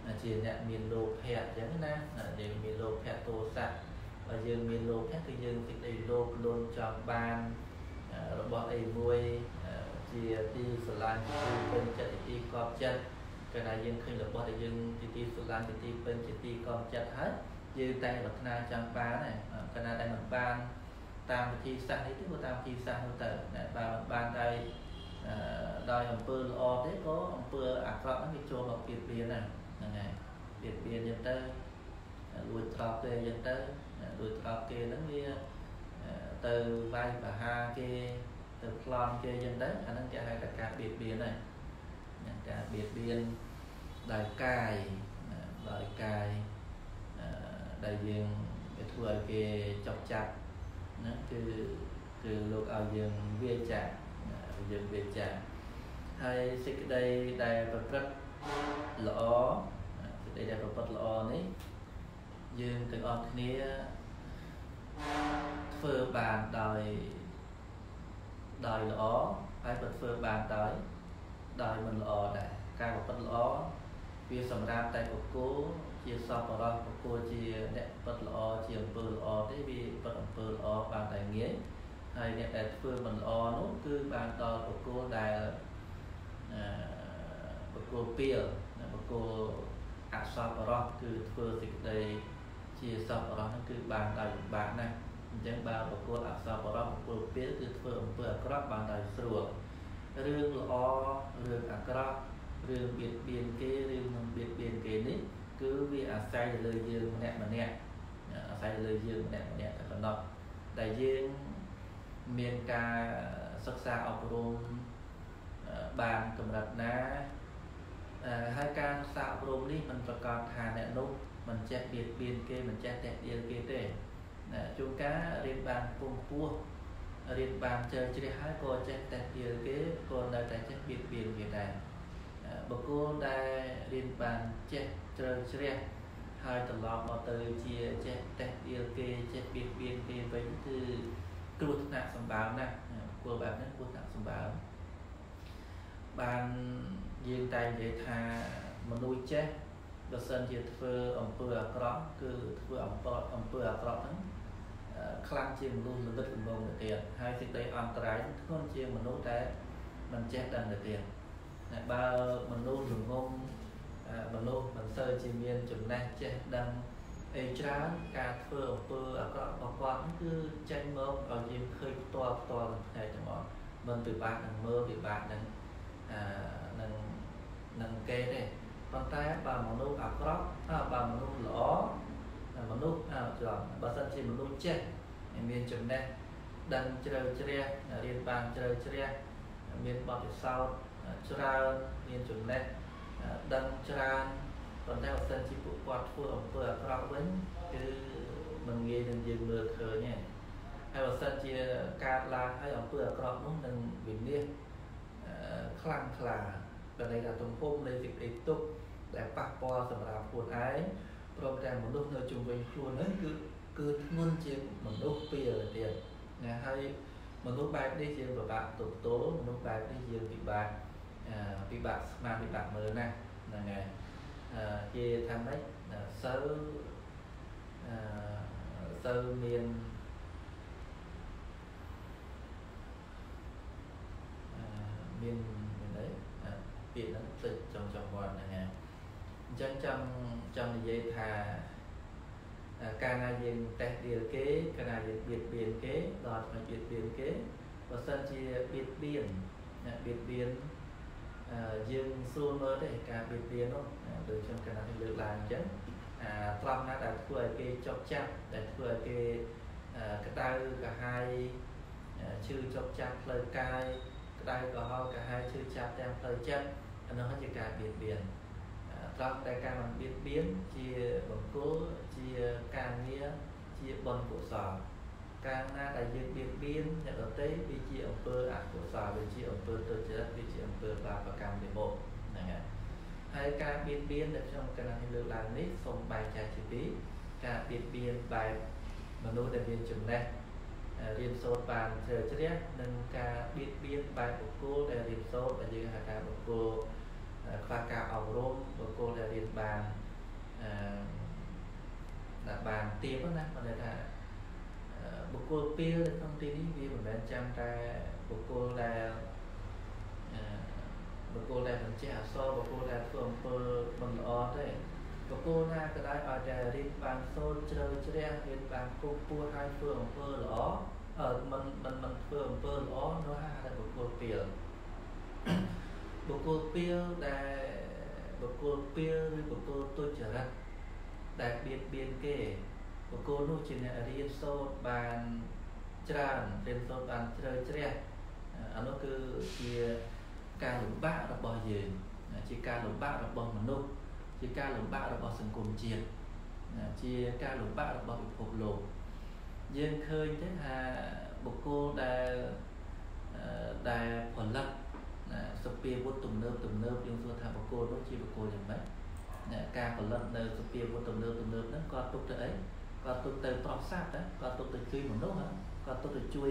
[SPEAKER 1] ជាអ្នកមានលោភៈអញ្ចឹងណាយើងមានលោភៈទោសៈបើយើងមានលោភៈគឺយើងសេចក្តីលោភលន់ចង់បានរបស់អីមួយជាទីស្រឡាញ់ទីពេញចិត្តទីកប់ចិត្តកាលណាយើងឃើញរបស់ដែលយើងជាទីស្រឡាញ់ជាទីពេញជាទីកប់ចិត្តហើយយើងតែប្រាថ្នាចង់បានណាកាលណាដែលមិនបានតាមវិធីសាស្ត្រនេះទេក៏តាមវិធីសាស្ត្រនោះទៅណាបើមិនបានដោយដោយអំពើល្អទេក៏អំពើអាក្រក់ហ្នឹងវាចូលមកពីពីណាហ្នឹងហើយពីពីយើងទៅលួចត្រប់ទេយើងទៅលួចត្រប់គេហ្នឹងវាទៅវាយប្រហារគេទៅប្លន់គេយើងទៅអាហ្នឹងគេហៅថាការបៀតបៀនហ្នឹងការបៀតបៀនដោយកាយដោយកាយដែលយើងវាធ្វើឲ្យគេចុកចាប់ណាគឺគឺលោកឲ្យយើងវាចាយើងវាចាហើយសេចក្តីដែលប្រព្រឹត្តល្អសេចក្តីដែលប្រព្រឹត្តល្អនេះយើងទាំងអស់គ្នាធ្វើបានដោយដោយល្អហើយក៏ធ្វើបានដោយដោយមិនល្អដែរការប្រព្រឹត្តល្អវាសម្រាប់តែបុគ្គលជាសពរោះបុគ្គលជាអ្នកប្រព្រឹត្តល្អជាអំពើល្អទេវាប្រព្រឹត្តអំពើល្អបានតែងាយហើយអ្នកដែលធ្វើមិនល្អនោះគឺបានដល់បុគ្គលដែលអឺបុគ្គលពីលបុគ្គលអសពរោះគឺធ្វើសេចក្តីជាសពរោះហ្នឹងគឺបានដោយលំបាកណាស់អញ្ចឹងបើបុគ្គលអសពរោះបុគ្គលពីលគឺធ្វើអំពើអាក្រក់បានដោយស្រួលរឿងល្អរឿងអាក្រក់រឿងបៀតបៀនគេរឿងមិនបៀតបៀនគេនេះគឺវាអាស្រ័យទៅលើយើងម្នាក់ម្នាក់អាស្រ័យទៅលើយើងម្នាក់ម្នាក់តែប៉ុណ្ណោះដែលយើងមានការសិក្សាអប់រំបានកម្រិតណាហើយការសិក្សាអប់រំនេះមិនប្រកាសថាអ្នកនោះមិនចេះបៀតបៀនគេមិនចេះតែដៀលគេទេជួនកាលរៀនបានពងពោះរៀនបានជើជ្រះហើយក៏ចេះតែដៀលគេក៏នៅតែចេះបៀតបៀនគេដែរបុគ្គលដែលរៀនបានចេះជ្រៅជ្រះហើយត្រឡប់មកទៅជាចេះតែដៀលគេចេះបៀតបៀនគេវិញគឺគ្រោះថ្នាក់សម្បើមណាស់គួរបែបហ្នឹងគ្រោះថ្នាក់សម្បើមបានយើងតែនិយាយថាមនុស្សចេះបើសិនជាធ្វើអំពើអាក្រក់គឺធ្វើអំពើអំពើអាក្រក់ហ្នឹងខ្លាំងជាងមនុស្សល្បិចល្មមទៅទៀតហើយសេចក្តីអន្តរាយធ្ងន់ជាងមនុស្សដែលមិនចេះដឹងទៅទៀតបើមនុស្សល្ងងមនុស្សមិនសូវជាមានចំណេះចេះដឹងអីច្រើនការធ្វើអំពើអាក្រក់របស់គាត់ហ្នឹងគឺចេញមកឲ្យយើងឃើញផ្ទាល់ផ្ទាល់នឹងផ្នែកទាំងអស់មិនពិបាកនឹងមើលពិបាកនឹងអឺនឹងនឹងគេទេប៉ុន្តែបើមនុស្សអាក្រក់បើមនុស្សល្អមនុស្សអត់ចំបើសិនជាមនុស្សចេះមានចំណេះដឹងជ្រៅជ្រះរៀនបានជ្រៅជ្រះមានបទពិសោធន៍ច្រើនមានចំណេះដឹងច្រើនប៉ុន្តែបើសិនជាពួកគាត់ធ្វើអំពើអាក្រក់វិញគឺមិនងាយនឹងយើងមើលឃើញទេហើយបើសិនជាកើតឡើងហើយអំពើអាក្រក់នោះនឹងវិនិច្ឆ័យខ្លាំងខ្លាបើន័យថាទំហំនៃសេចក្តីទុក្ខដែលប៉ះពាល់សម្រាប់ខ្លួនឯងព្រមទាំងមនុស្សនៅជុំវិញខ្លួនហ្នឹងគឺគឺធ្ងន់ជាងមនុស្សពីរទៀតណាហើយមនុស្សបែបនេះយើងពិបាកទប់ទល់មនុស្សបែបនេះយើងពិបាកពិបាកស្មានពិបាកមើលណាហ្នឹងហើយជាថាម៉េចសូវសូវមានមានមានអីពាក្យហ្នឹងភ្លេចចង់ចង់វត្តហ្នឹងហើយអញ្ចឹងចង់ចង់និយាយថាកាលណាយើងតេស្តដៀលគេកាលណាយើងបៀតបៀនគេដល់ថ្នាក់បៀតបៀនគេបើសិនជាបៀតបៀនណាបៀតបៀនយើងស្រួលមើលទេការបៀតបៀននោះដូចខ្ញុំកាលណាលើកឡើងអញ្ចឹងអាត្រង់ណាដែលធ្វើឲ្យគេចុកចាប់ដែលធ្វើឲ្យគេក្តៅកាហាយឈឺចុកចាប់ផ្លូវកាយក្តៅក្រហល់កាហាយឈឺចាប់ទាំងផ្លូវចិត្តអានោះជាការបៀតបៀនត្រង់ដែលការមិនបៀតបៀនជាបង្គោលជាការងារជាបុណ្យកុសលកាលណាដែលយើងបៀតបៀនអ្នកដទៃវាជាអំពើអកុសលវាជាអំពើទុច្ចរិតវាជាអំពើបាបកម្មវិមុខហ្នឹងហើយហើយការបៀតបៀនដែលខ្ញុំកណ្ដាលលើកឡើងនេះសូមបែងចែកជាពីរការបៀតបៀនបែបមនុស្សដែលមានចំណេះរៀនសូត្របានជ្រៅជ្រះនិងការបៀតបៀនបែបបុគ្គលដែលរៀនសូត្រដែលយើងហៅថាបុគ្គលខ្វះការអប់រំបុគ្គលដែលរៀនបានដែលបានទៀបណាមិនថាបុគ្គលពីលក្នុងទីនេះវាមិនមែនចាំតែបុគ្គលដែលបុគ្គលដែលបញ្ជាក់អក្សរបុគ្គលដែលធ្វើអំពើមិនល្អទេបុគ្គលណាក៏ដោយឲ្យតែរៀនបានសូត្រជ្រៅជ្រះរៀនបានគង់ពោះហើយធ្វើអំពើល្អអឺមិនមិនមិនធ្វើអំពើល្អនោះហៅថាបុគ្គលពីលបុគ្គលពីលដែលបុគ្គលពីលឬបុគ្គលទុច្ចរិតដែលបៀតបៀនគេបុគ្គលនោះជាអ្នករៀនសូត្របានច្រើនរៀនសូត្របានជ្រៅជ្រះអានោះគឺជាការលំបាករបស់យើងជាការលំបាករបស់មនុស្សជាការលំបាករបស់សង្គមជាតិជាការលំបាករបស់ពិភពលោកយើងឃើញទេថាបុគ្គលដែលដែលផលិតសភាវុធទំនើបទំនើបយើងសួរថាបុគ្គលនោះជាបុគ្គលយ៉ាងម៉េចការផលិតនៅសភាវុធទំនើបទំនើបហ្នឹងគាត់ទុកទៅអីគាត់ទុកទៅប្រោះសត្វគាត់ទុកទៅជួយមនុស្សគាត់ទុកទៅជួយ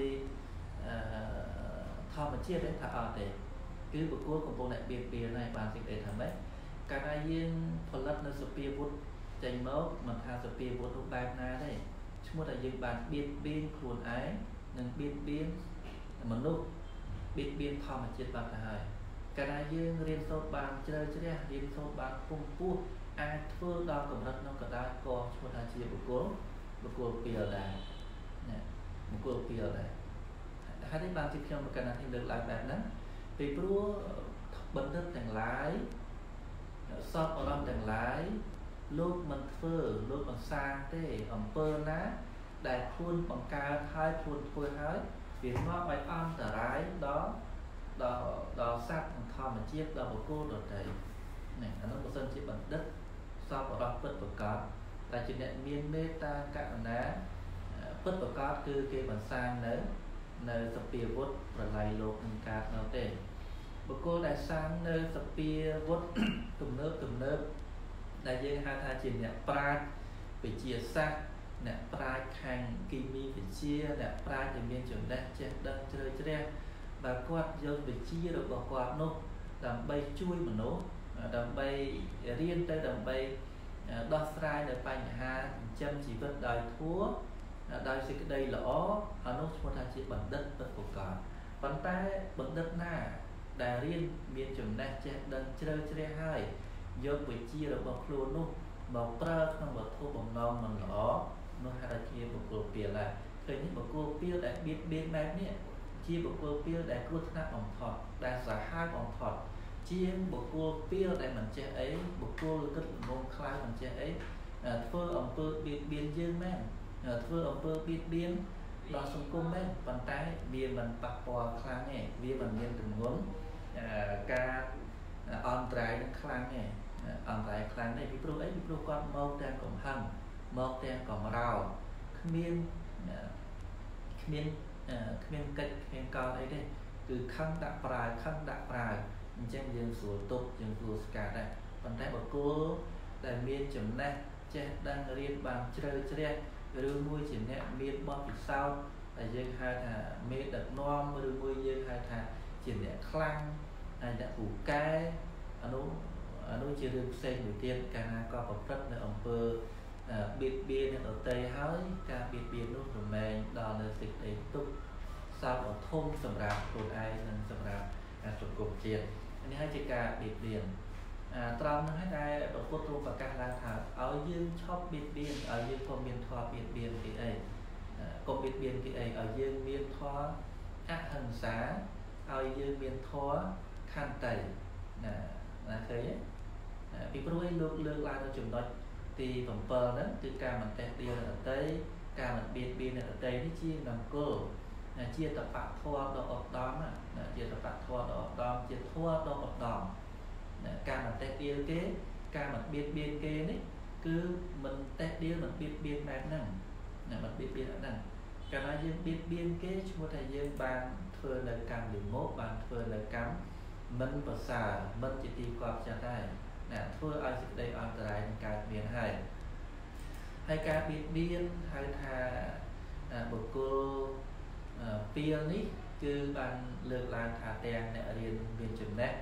[SPEAKER 1] ធម្មជាតិទេថាអត់ទេគឺបុគ្គលកំពុងតែបៀតបៀនហើយបានសេចក្តីថាម៉េចកាលណាយើងផលិតនៅសភាវុធចេញមកមិនថាសភាវុធរូបបែបណាទេឈ្មោះថាយើងបានបៀតបៀនខ្លួនឯងនិងបៀតបៀនមនុស្សបៀតបៀនធម្មជាតិបាត់ទៅហើយកាលណាយើងរៀនសូត្របានជ្រៅជ្រះរៀនសូត្របានពងពោះអាចធ្វើដល់កម្រិតនោះក៏ដែរក៏ឈ្មោះថាជាបុគ្គលបុគ្គលពីលដែរណាបុគ្គលពីលដែរហើយនេះបានជាខ្ញុំប្រកាសថាលើកឡើងបែបហ្នឹងពីព្រោះបណ្ឌិតទាំងឡាយសពអរំទាំងឡាយលោកមិនធ្វើលោកមិនសាងទេអំពើណាដែលខ្លួនបង្កើតហើយខ្លួនធ្វើហើយវានាំឲ្យអន្តរាយដល់ដល់ដល់សត្វនិងធម្មជាតិដល់បុគ្គលដទៃនេះអានោះបើសិនជាបណ្ឌិតសពអរំពិតប្រកបតែជាអ្នកមានមេត្តាករុណាពិតប្រកបគឺគេបានសាងនៅនៅសភាវុធប្រឡ័យលោកនឹងកើតនៅទេបុគ្គលដែលសាងនៅសភាវុធទំនើបទំនើបដែលយើងហៅថាជាអ្នកប្រាជ្ញវិទ្យាសាស្ត្រអ្នកប្រាជ្ញខាងគីមីវិទ្យាអ្នកប្រាជ្ញដែលមានចំណេះចេះដឹងជ្រៅជ្រះបើគាត់យកវិជ្ជារបស់គាត់នោះដើម្បីជួយមនុស្សដើម្បីរៀនទៅដើម្បីដោះស្រាយនៅបញ្ហាចិញ្ចឹមជីវិតដោយធัวដោយសេចក្តីល្អអានោះឈ្មោះថាជាបណ្ឌិតពិតប្រាកដប៉ុន្តែបណ្ឌិតណាដែលរៀនមានចំណេះចេះដឹងជ្រៅជ្រះហើយយកវិជ្ជារបស់ខ្លួននោះមកប្រើក្នុងវត្ថុបំណងមិនល្អនោះហៅថាជាបុគ្គលពីលដែរឃើញបុគ្គលពីលដែលបៀតបៀនបែបនេះជាបុគ្គលពីលដែលគ្រោះថ្នាក់បំផុតដែលសាហាវបំផុតជាបុគ្គលពីលដែលមិនចេះអីបុគ្គលគិតល្ងងខ្លៅមិនចេះអីធ្វើអំពើបៀតបៀនយើងមែនធ្វើអំពើបៀតបៀនដល់សង្គមមែនប៉ុន្តែវាមិនប៉ះពាល់ខ្លាំងទេវាមិនមានទម្ងន់ការអន្តរាយនឹងខ្លាំងទេអន្តរាយខ្លាំងទេពីព្រោះអីពីព្រោះគាត់មកទាំងកំហឹងមកទាំងកំរោលគ្មានគ្មានគ្មានកិច្ចគ្មានកលអីទេគឺខឹងដាក់ប្រើខឹងដាក់ប្រើអញ្ចឹងយើងស្រួលទប់យើងស្រួលស្កាត់ដែរប៉ុន្តែបុគ្គលដែលមានចំណេះចេះដឹងរៀនបានជ្រៅជ្រះឬមួយជាអ្នកមានបទពិសោធន៍ដែលយើងហៅថាមេដឹកនាំឬមួយយើងហៅថាជាអ្នកខ្លាំងហើយអ្នកពូកែអានោះអានោះជារឿងផ្សេងមួយទៀតកាលណាក៏ប្រព្រឹត្តនៅអំពើបៀតបៀនអ្នកដទៃហើយការបៀតបៀននោះរមែងដល់នៅសេចក្តីទុក្ខសោកអធមសម្រាប់ខ្លួនឯងនិងសម្រាប់សង្គមជាតិនេះហើយជាការបៀតបៀនអាត្រង់ហ្នឹងហើយដែលព្រះពុទ្ធទ្រង់ប្រកាសឡើងថាឲ្យយើងឈប់បៀតបៀនឲ្យយើងក៏មានធម៌បៀតបៀនគេអីកុំបៀតបៀនគេអីឲ្យយើងមានធម៌អហិង្សាឲ្យយើងមានធម៌ខន្តីណាណាឃើញទេពីព្រោះឯងលោកលើកឡើងនៅចំណុចទី7ហ្នឹងគឺការមិនតេះដៀលអ្នកដទៃការមិនបៀតបៀនអ្នកដទៃនេះជានង្គលជាតបៈធម៌ដ៏ឧត្តមណាជាតបៈធម៌ដ៏ឧត្តមជាធម៌ដ៏ឧត្តមការមិនតេះដៀលគេការមិនបៀតបៀនគេនេះគឺមិនតេះដៀលមិនបៀតបៀនបែបហ្នឹងណាមិនបៀតបៀនហ្នឹងកាលណាយើងបៀតបៀនគេឈ្មោះថាយើងបានធ្វើនៅកម្មវិមុខបានធ្វើនៅកម្មមិនប្រសើរមិនជាទីគាប់ចិត្តដែរណាធ្វើឲ្យសេចក្តីអន្តរាយនឹងកើតមានហើយហើយការបៀតបៀនហៅថាបុគ្គលពីលនេះគឺបានលើកឡើងថាទាំងអ្នករៀនមានចំណេះ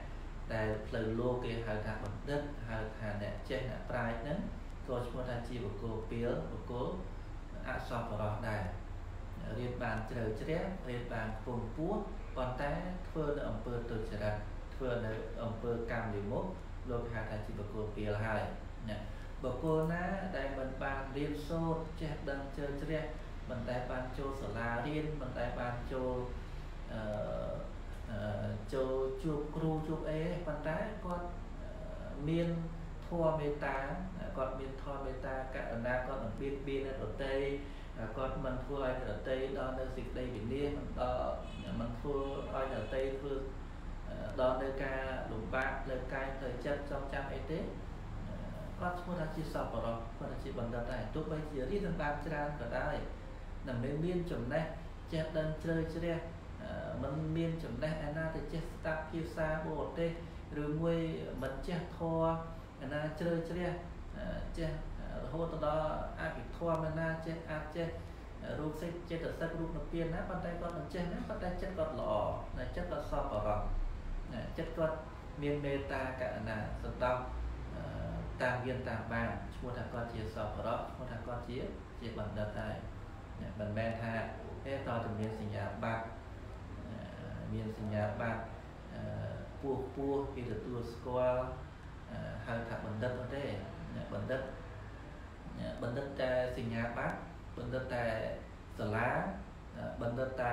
[SPEAKER 1] ដែលផ្លូវលោកគេហៅថាបណ្ឌិតហៅថាអ្នកចេះអ្នកប្រាជ្ញហ្នឹងក៏ឈ្មោះថាជាបុគ្គលពីលបុគ្គលអសប្បុរសដែររៀនបានជ្រៅជ្រះរៀនបានខ្ពង់ខ្ពស់ប៉ុន្តែធ្វើនៅអំពើទុច្ចរិតធ្វើនៅអំពើកម្មវិមុខលោកហៅថាជាបុគ្គលពីលហើយណាបុគ្គលណាដែលមិនបានរៀនសូត្រចេះដឹងជ្រៅជ្រះមិនដែលបានចូលសាលារៀនមិនដែលបានចូលអឺចូលជួបគ្រូជួបអីប៉ុន្តែគាត់មានធម៌មេត្តាគាត់មានធម៌មេត្តាករុណាគាត់មិនបៀតបៀនអ្នកដទៃគាត់មិនធ្វើឲ្យអ្នកដទៃដល់នៅសេចក្តីវិនាសមិនដល់មិនធ្វើឲ្យអ្នកដទៃធ្វើដល់នៅការលំបាកលើកាយផ្លូវចិត្តចងចាំអីទេគាត់ឈ្មោះថាជាសប្បុរសគាត់ជាបណ្ឌិតដែរទោះបីជារៀនបានច្រើនក៏ដោយដើម្បីមានចំណេះចេះដឹងជ្រៅជ្រះមិនមានចំណេះឯណាទៅចេះស្ដាប់ភាសាបរទេសឬមួយមិនចេះធម៌ឯណាជ្រៅជ្រះចេះរហូតដល់អភិធម្មឯណាចេះអាចចេះរូបសេចចេតសិករូបនិព្វានណាប៉ុន្តែគាត់មិនចេះណាប៉ុន្តែចិត្តគាត់ល្អចិត្តគាត់សប្បុរសចិត្តគាត់មានមេត្តាករុណាសន្តោសតាមមានតាមបានឈ្មោះថាគាត់ជាសប្បុរសឈ្មោះថាគាត់ជាជាបណ្ឌិតដែរមិនមែនថាទេតើតើមានសញ្ញាបត្រមានសញ្ញាបត្រពោះពោះគេទទួលស្គាល់ហៅថាបណ្ឌិតទេបណ្ឌិតបណ្ឌិតតែសញ្ញាបត្របណ្ឌិតតែសាលាបណ្ឌិតតែ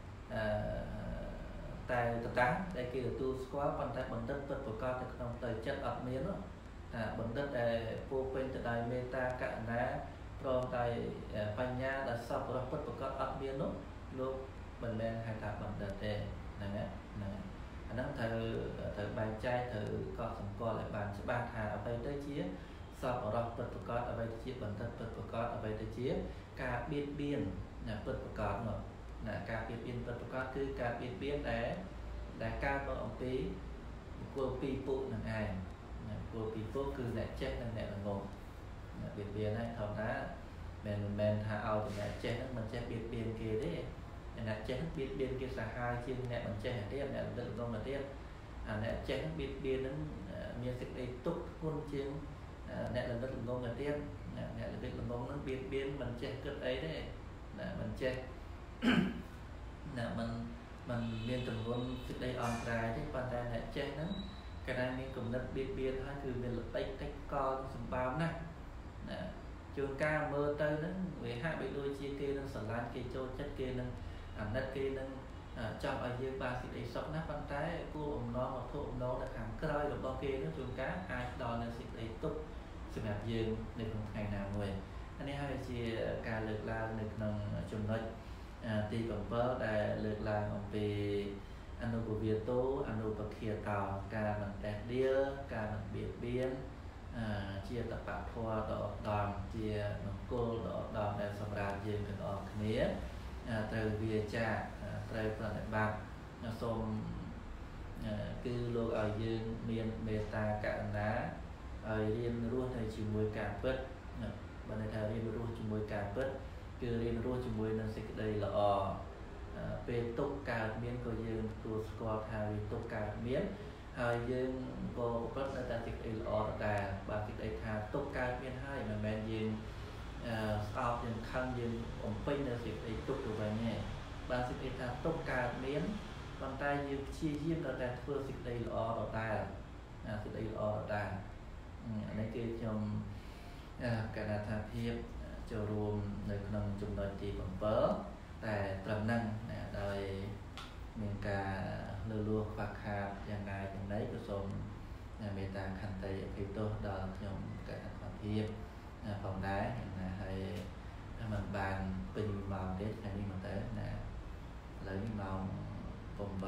[SPEAKER 1] តែតតាំងដែលគេទទួលស្គាល់ប៉ុន្តែបណ្ឌិតពិតប្រកបនៅក្នុងផ្លូវចិត្តអត់មានទេថាបណ្ឌិតដែលពោពេញទៅដោយមេត្តាករុណាព្រមដោយបញ្ញាដែលសប្បុរសពិតប្រកបអត់មាននោះលោកមិនមែនហៅថាបណ្ឌិតទេហ្នឹងហ្នឹងអាហ្នឹងត្រូវត្រូវបែងចែកត្រូវកត់សម្គាល់ឲ្យបានច្បាស់ថាអ្វីទៅជាសប្បុរសពិតប្រកបអ្វីទៅជាបណ្ឌិតពិតប្រកបអ្វីទៅជាការបៀតបៀនណាពិតប្រកបនោះណាការបៀតបៀនពិតប្រកបគឺការបៀតបៀនដែលដែលកើតមកអំពីបុគ្គលពីរពួកនឹងឯងណាបុគ្គលពីរពួកគឺអ្នកចេះនិងអ្នកល្ងងណាបៀតបៀនហ្នឹងធម្មតាមិនមែនថាឲ្យតែអ្នកចេះហ្នឹងមិនចេះបៀតបៀនគេទេអ្នកចេះបៀតបៀនគេសាហាវជាងអ្នកមិនចេះទៀតអ្នកល្ងងមកទៀតអាអ្នកចេះហ្នឹងបៀតបៀនហ្នឹងមានសេចក្តីទុក្ខធ្ងន់ជាងអ្នកល្ងងល្ងងទៅទៀតអ្នកល្ងងល្ងងហ្នឹងបៀតបៀនមិនចេះគិតអីទេណាមិនចេះណាមិនមិនមានទម្ងន់សេចក្តីអន្តរាយទេប៉ុន្តែអ្នកចេះហ្នឹងកាលណាមានគំនិតបៀតបៀនហើយគឺមានល្បិចតិចកលសម្បើមណាស់ណាជួនកាលមើលទៅហ្នឹងវាហាក់បីដូចជាគេនឹងស្រឡាញ់គេចូលចិត្តគេនឹងអាណិតគេនឹងចង់ឲ្យយើងបានសេចក្តីសុខណាស់ប៉ុន្តែគោលបំណងវត្ថុបំណងនៅខាងក្រោយរបស់គេនោះជួនកាលអាចដល់នៅសេចក្តីទុក្ខសម្រាប់យើងនៅក្នុងថ្ងៃណាមួយអានេះហើយជាការលើកឡើងនៅក្នុងចំណុចទីbảyដែលលើកឡើងអំពីអនុពវាទោអនុបគាតោការមិនតេះដៀលការមិនបៀតបៀនជាតបធម៌ដ៏ឧត្តមជាមង្គលដ៏ឧត្តមដែលសម្រាប់យើងទាំងអស់គ្នាត្រូវវាចាត្រូវប្រតិបត្តិសូមគឺលោកឲ្យយើងមានមេត្តាករុណាឲ្យរៀនរស់នៅជាមួយការពិតបើន័យថារៀនរស់ជាមួយការពិតគឺរៀនរស់ជាមួយនឹងសេចក្តីល្អពេលទុក្ខកើតមានក៏យើងទទួលស្គាល់ថាវាទុក្ខកើតមានហើយយើងក៏ប្រព្រឹត្តតែសេចក្តីល្អដដែលបើសេចក្តីថាទុក្ខកើតមានហើយមិនមែនយើងស្អប់យើងខឹងយើងអំពេញនៅសេចក្តីទុក្ខទៅវិញទេបើសេចក្តីថាទុក្ខកើតមានប៉ុន្តែយើងព្យាយាមតែធ្វើសេចក្តីល្អដដែលសេចក្តីល្អដដែលអានេះគឺខ្ញុំកណ្ដាថាភាពចូលរួមនៅក្នុងចំណុចទីbảyតែត្រឹមហ្នឹងដោយមានការលើលួសខ្វះខាតយ៉ាងណាយ៉ាងណីក៏សូមមេត្តាខន្តីអភ័យទោសដល់ខ្ញុំកណ្ដាភាពផងដែរណាហើយមិនបានពេញម៉ោងទៀតថ្ងៃនេះមកទៅណាឥឡូវនេះម៉ោង八四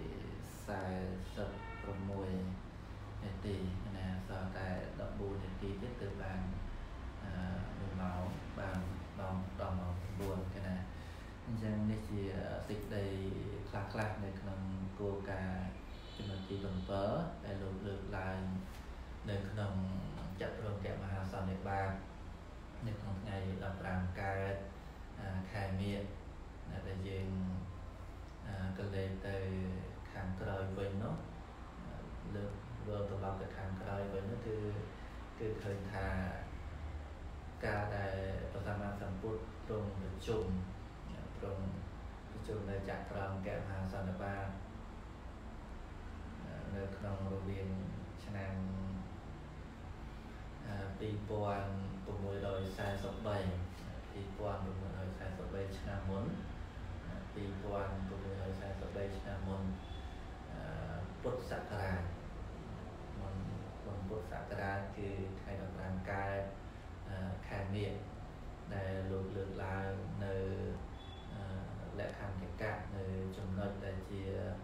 [SPEAKER 1] sáuនាទីណាសល់តែដប់បួននាទីទៀតទៅបានមួយម៉ោងបានដល់ដល់ម៉ោងchínគេណាអញ្ចឹងនេះជាសេចក្តីខ្លះខ្លះនៅក្នុងគោលការណ៍ចំណុចទីbảyដែលលោកលើកឡើងនៅក្នុងចតុរង្គមហាសន្និបាតនៅក្នុងថ្ងៃដប់ប្រាំកើតខែមិញដែលយើងក៏លេងទៅខាងក្រោយវិញនោះលើកvừaទៅដល់ទៅខាងក្រោយវិញនោះគឺគឺឃើញថាការដែលព្រះសម្មាសម្ពុទ្ធទ្រង់ប្រជុំទ្រង់ប្រជុំនៅចក្រង្គមហាសន្និបាតនៅក្នុងរវាងឆ្នាំពីរពាន់ប្រាំមួយរយសែនសិបបី ពីរពាន់ប្រាំមួយរយសែនសិបបីឆ្នាំមុនពីរពាន់ប្រាំមួយរយសែនសិបបីឆ្នាំមុនពុទ្ធសករាជមុនមុនពុទ្ធសករាជគឺថ្ងៃដប់ប្រាំកើតខែមិញដែលលោកលើកឡើងនៅលក្ខន្តិកៈនៅចំណុចដែលជា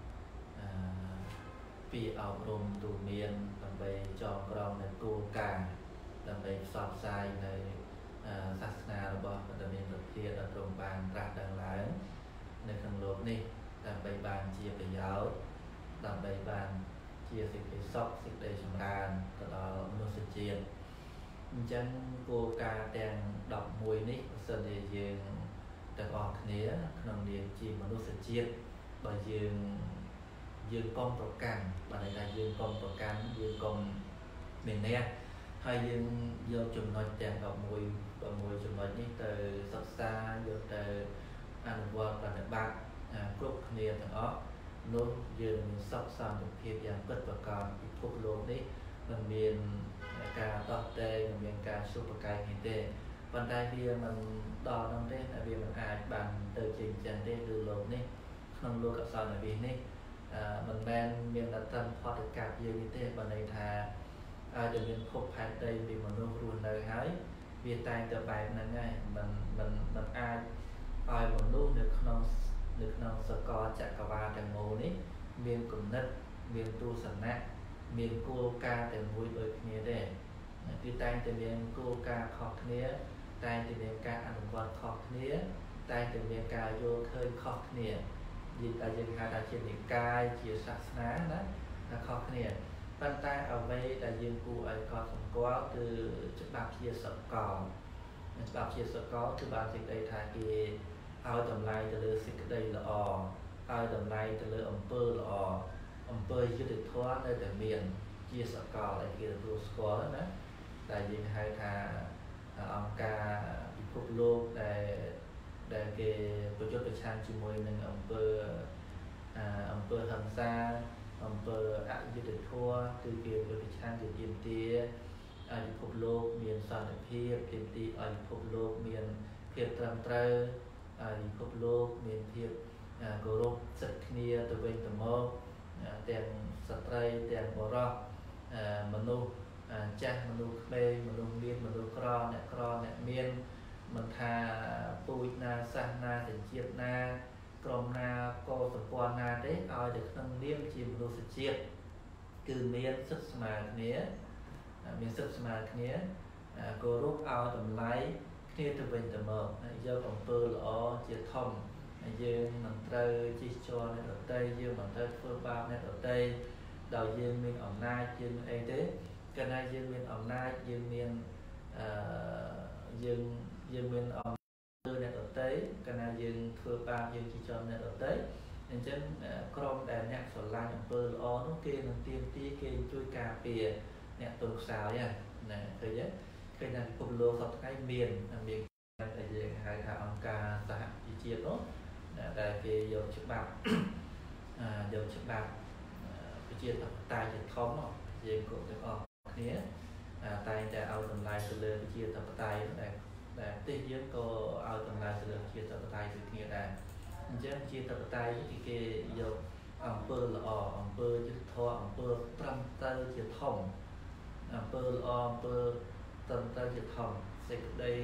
[SPEAKER 1] ពីអប់រំទូមានដើម្បីចងក្រងនៅគោលការណ៍ដើម្បីផ្សព្វផ្សាយនៅសាសនារបស់ព្រះមានប្រធានដែលទ្រង់បានត្រាស់ដឹងឡើងនៅក្នុងលោកនេះដើម្បីបានជាប្រយោជន៍ដើម្បីបានជាសេចក្តីសុខសេចក្តីចម្រើនទៅដល់មនុស្សជាតិអញ្ចឹងគោលការណ៍ទាំងដប់មួយនេះបើសិនជាយើងទាំងអស់គ្នាក្នុងនាមជាមនុស្សជាតិបើយើងយើងកុំប្រកាន់បើន័យថាយើងកុំប្រកាន់យើងកុំមានអ្នកហើយយើងយកចំណុចទាំងដប់មួយដប់មួយចំណុចនេះទៅសិក្សាយកទៅអនុវត្តប្រតិបត្តិគ្រប់គ្នាទាំងអស់នោះយើងមានសុខសន្តិភាពយ៉ាងពិតប្រាកដពិភពលោកនេះមិនមានការដោះតែងមិនមានការជួបប្រកែកនេះទេប៉ុន្តែវាមិនដល់នោះទេវាមិនអាចបានទៅជាចឹងទេគឺលោកនេះក្នុងលោកអសន្នវិសនេះមិនមែនមានតែត្រឹមផតកាប់យើងនេះទេបើន័យថាអាចจะមានភពផែនដីពីមនុស្សរស់នៅហើយវាតែងតែបែបហ្នឹងហើយមិនមិនមិនអាចឲ្យមនុស្សនៅក្នុងនៅក្នុងសកលចក្រវាឡទាំងមូលនេះមានគំនិតមានទស្សនៈមានគោលការណ៍តែមួយដូចគ្នាទេគឺតែងតែមានគោលការណ៍ខុសគ្នាតែងតែមានការអនុវត្តខុសគ្នាតែងតែមានការយល់ឃើញខុសគ្នាយើងតែយើងហៅថាជានិកាយជាសាសនាណាតែខុសគ្នាប៉ុន្តែអ្វីដែលយើងគួរឲ្យកត់សម្គាល់គឺច្បាប់ជាសកលច្បាប់ជាសកលគឺបានសេចក្តីថាគេឲ្យតម្លៃទៅលើសេចក្តីល្អឲ្យតម្លៃទៅលើអំពើល្អអំពើយុត្តិធម៌នៅតែមានជាសកលដែលគេទទួលស្គាល់ណាដែលយើងហៅថាអង្គការពិភពលោកដែលដែលគេប្រយុទ្ធប្រឆាំងជាមួយនឹងអំពើអំពើហិង្សាអំពើអយុត្តិធម៌គឺគេប្រយុទ្ធប្រឆាំងជាទាមទារឲ្យពិភពលោកមានសន្តិភាពទាមទារឲ្យពិភពលោកមានភាពត្រឹមត្រូវឲ្យពិភពលោកមានភាពគោរពសិទ្ធិគ្នាទៅវិញទៅមកទាំងស្ត្រីទាំងបុរសមនុស្សចាស់មនុស្សក្មេងមនុស្សមានមនុស្សក្រអ្នកក្រអ្នកមានមិនថាពូជណាសាសនាសញ្ជាតិណាក្រុមណាក៏សម្ព័ន្ធណាទេឲ្យតែក្នុងនាមជាមនុស្សជាតិគឺមានសិទ្ធិស្មើគ្នាមានសិទ្ធិស្មើគ្នាគោរពឲ្យតម្លៃគ្នាទៅវិញទៅមកយកអំពើល្អជាធំយើងមិនត្រូវជិះជាន់អ្នកដទៃយើងមិនត្រូវធ្វើបាបអ្នកដទៃដោយយើងមានអំណាចយើងអីទេកាលណាយើងមានអំណាចយើងមានអឺយើងយើងមានអំណាចអ្នកដទៃកាលណាយើងធ្វើបាបយើងជិះជាន់អ្នកដទៃអញ្ចឹងក្រុមដែលអ្នកស្រឡាញ់អំពើល្អនោះគេនឹងទាមទារគេជួយការពារអ្នកទន់ខ្សោយណាឃើញទេឃើញថាពិភពលោកសពថ្ងៃមានមានតែយើងហៅថាអង្គការសហជីវជាតិនោះដែលគេយកច្បាប់យកច្បាប់ប្រជាធិបតេយ្យជាធំយើងគ្រប់ទាំងអស់គ្នាតែងតែឲ្យតម្លៃទៅលើប្រជាធិបតេយ្យដែលដែលប្រទេសយើងក៏ឲ្យតម្លៃទៅលើប្រជាធិបតេយ្យដូចគ្នាដែរអញ្ចឹងប្រជាធិបតេយ្យគឺគេយកអំពើល្អអំពើយុត្តិធម៌អំពើត្រឹមត្រូវជាធំអំពើល្អអំពើត្រឹមត្រូវជាធំសេចក្តី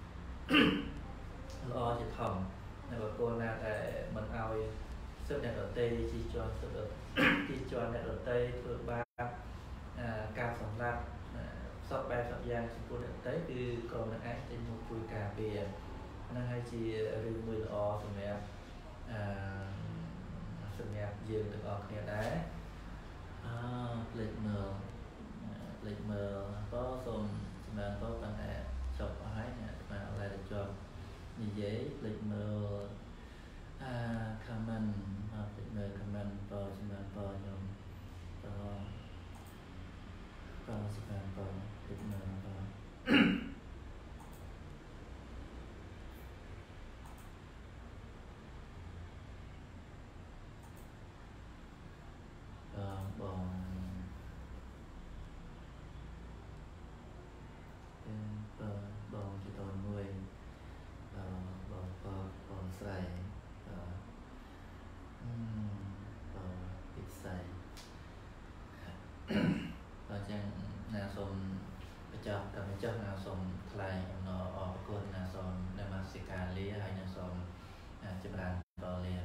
[SPEAKER 1] ល្អជាធំនៅបកគោលណាតែមិនឲ្យសិទ្ធិអ្នកដទៃជិះជាន់សិទ្ធិជិះជាន់អ្នកដទៃធ្វើបាបការសម្លាប់សពបែបសពយ៉ាងចំពោះអ្នកដទៃគឺក្រុមនឹងអាចចេញមកជួយការពារហ្នឹងហើយជារឿងមួយល្អសម្រាប់អឺសម្រាប់យើងទាំងអស់គ្នាដែរអឺផ្លេចមើលផ្លេចមើលក៏សូមសម្រាប់ក៏ប៉ុន្តែចប់អស់ហើយអ្នកបានអត់តែជាប់និយាយផ្លេចមើលអា comment ផ្លេចមើល comment ក៏សម្រាប់ក៏ខ្ញុំក៏ចុះណាសូមថ្លែងអំណរអរគុណណាសូមនមស្ការលាហើយនឹងសូមចម្រើនតលា